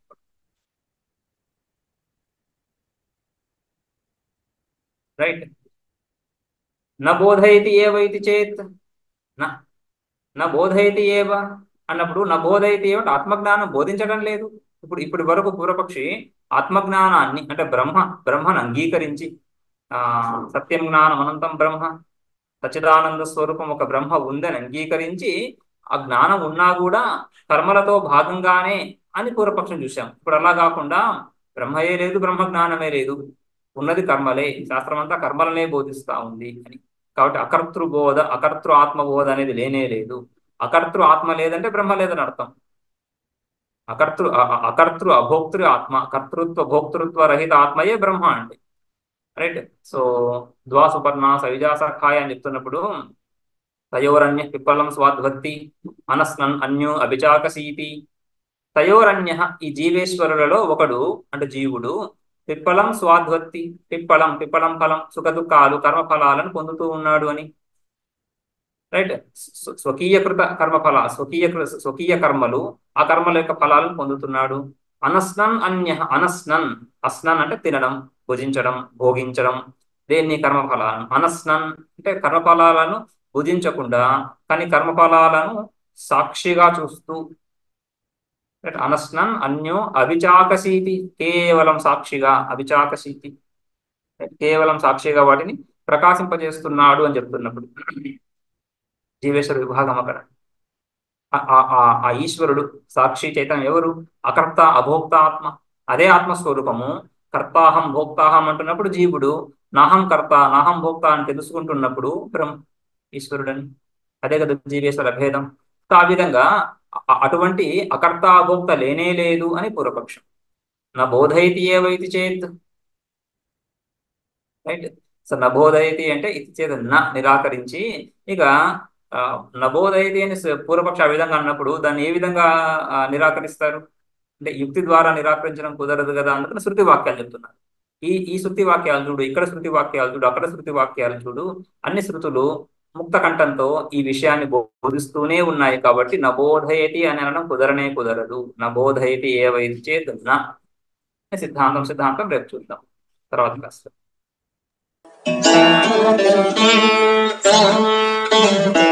రైట్. నబోధయతి ఏవైతి చేత్, నా నా బోధయతి ఏవ అన్నప్పుడు, నా బోధయతి ఏమంటే ఆత్మజ్ఞానం బోధించడం లేదు. ఇప్పటి వరకు పూర్వపక్షి ఆత్మజ్ఞానాన్ని అంటే బ్రహ్మను అంగీకరించి, ఆ సత్యం జ్ఞానం అనంతం బ్రహ్మ, సచ్చిదానంద స్వరూపం ఒక బ్రహ్మ ఉందని అంగీకరించి, ఆ జ్ఞానం ఉన్నా కూడా కర్మలతో భాగంగానే అని పూర్వపక్షం చూశాం. ఇప్పుడు అలా కాకుండా బ్రహ్మయే లేదు, బ్రహ్మ జ్ఞానమే లేదు, ఉన్నది కర్మలే, శాస్త్రం అంతా కర్మలనే బోధిస్తా ఉంది అని. కాబట్టి అకర్తృబోధ, అకర్తృ ఆత్మబోధ అనేది లేనే లేదు. అకర్తృ ఆత్మ లేదంటే బ్రహ్మ లేదని అర్థం. అకర్తృ అభోక్తృ ఆత్మ, కర్తృత్వ భోక్తృత్వ రహిత ఆత్మయే బ్రహ్మ అంటే, రైట్. సో ద్వాసుపర్ణ సవిజాసఖాయ అని చెప్తున్నప్పుడు, తయోరన్య పిప్పలం స్వాద్వత్తి అనస్నన్ అన్యో అభిచాకసీతి, తయోరన్య ఈ జీవేశ్వరులలో ఒకడు అంటే జీవుడు, పిప్పలం స్వాద్వత్తి, పిప్పలం ఫలం సుఖ దుఃఖాలు కర్మఫలాలను పొందుతూ ఉన్నాడు అని, రైట్. స్వకీయకృత కర్మఫల, స్వకీయ కర్మలు, ఆ కర్మల యొక్క ఫలాలను పొందుతున్నాడు. అనస్నన్ అన్య, అనస్నన్, అస్నన్ అంటే తినడం, భుజించడం, భోగించడం, దేన్ని కర్మఫలాలను. అనస్నన్ అంటే కర్మఫలాలను భుజించకుండా కానీ కర్మఫలాలను సాక్షిగా చూస్తూ, అనస్నన్ అన్యో అవిచాకసీతి, కేవలం సాక్షిగా, అవిచాకసీతి కేవలం సాక్షిగా వాటిని ప్రకాశింపజేస్తున్నాడు అని చెప్తున్నప్పుడు జీవేశ్వర విభాగం అక్కడ. ఆ ఈశ్వరుడు సాక్షి చైతన్యం ఎవరు, అకర్త అభోక్త ఆత్మ, అదే ఆత్మస్వరూపము. కర్తాహం భోక్తాహం అంటున్నప్పుడు జీవుడు, నాహం కర్త నాహం భోక్త అని తెలుసుకుంటున్నప్పుడు ఈశ్వరుడని. అదే కదా జీవేశ్వర భేదం. ఆ విధంగా అటువంటి అకర్త అభోక్త లేనే లేదు అని పూర్వపక్షం. నా బోధయతి ఏవైతి చేత్, రైట్. సో నబోధయతి అంటే ఇది చేత నిరాకరించి, ఇక నబోధయతి అని పూర్వపక్ష ఆ విధంగా అన్నప్పుడు దాన్ని ఏ విధంగా నిరాకరిస్తారు అంటే యుక్తి ద్వారా నిరాకరించడం కుదరదు కదా, అందుకని శృతి వాక్యాలు చెప్తున్నారు. ఈ శృతి వాక్యాలు చూడు, ఇక్కడ శృతి వాక్యాలు చూడు, అక్కడ శృతి వాక్యాలు చూడు, అన్ని శృతులు ముక్త కంఠంతో ఈ విషయాన్ని బోధిస్తూనే ఉన్నాయి. కాబట్టి నబోధయతి అని అనడం కుదరదు. నబోధయతి ఏవైతే చేత్ నా సిద్ధాంతం రేపు చూద్దాం తర్వాత క్లాస్.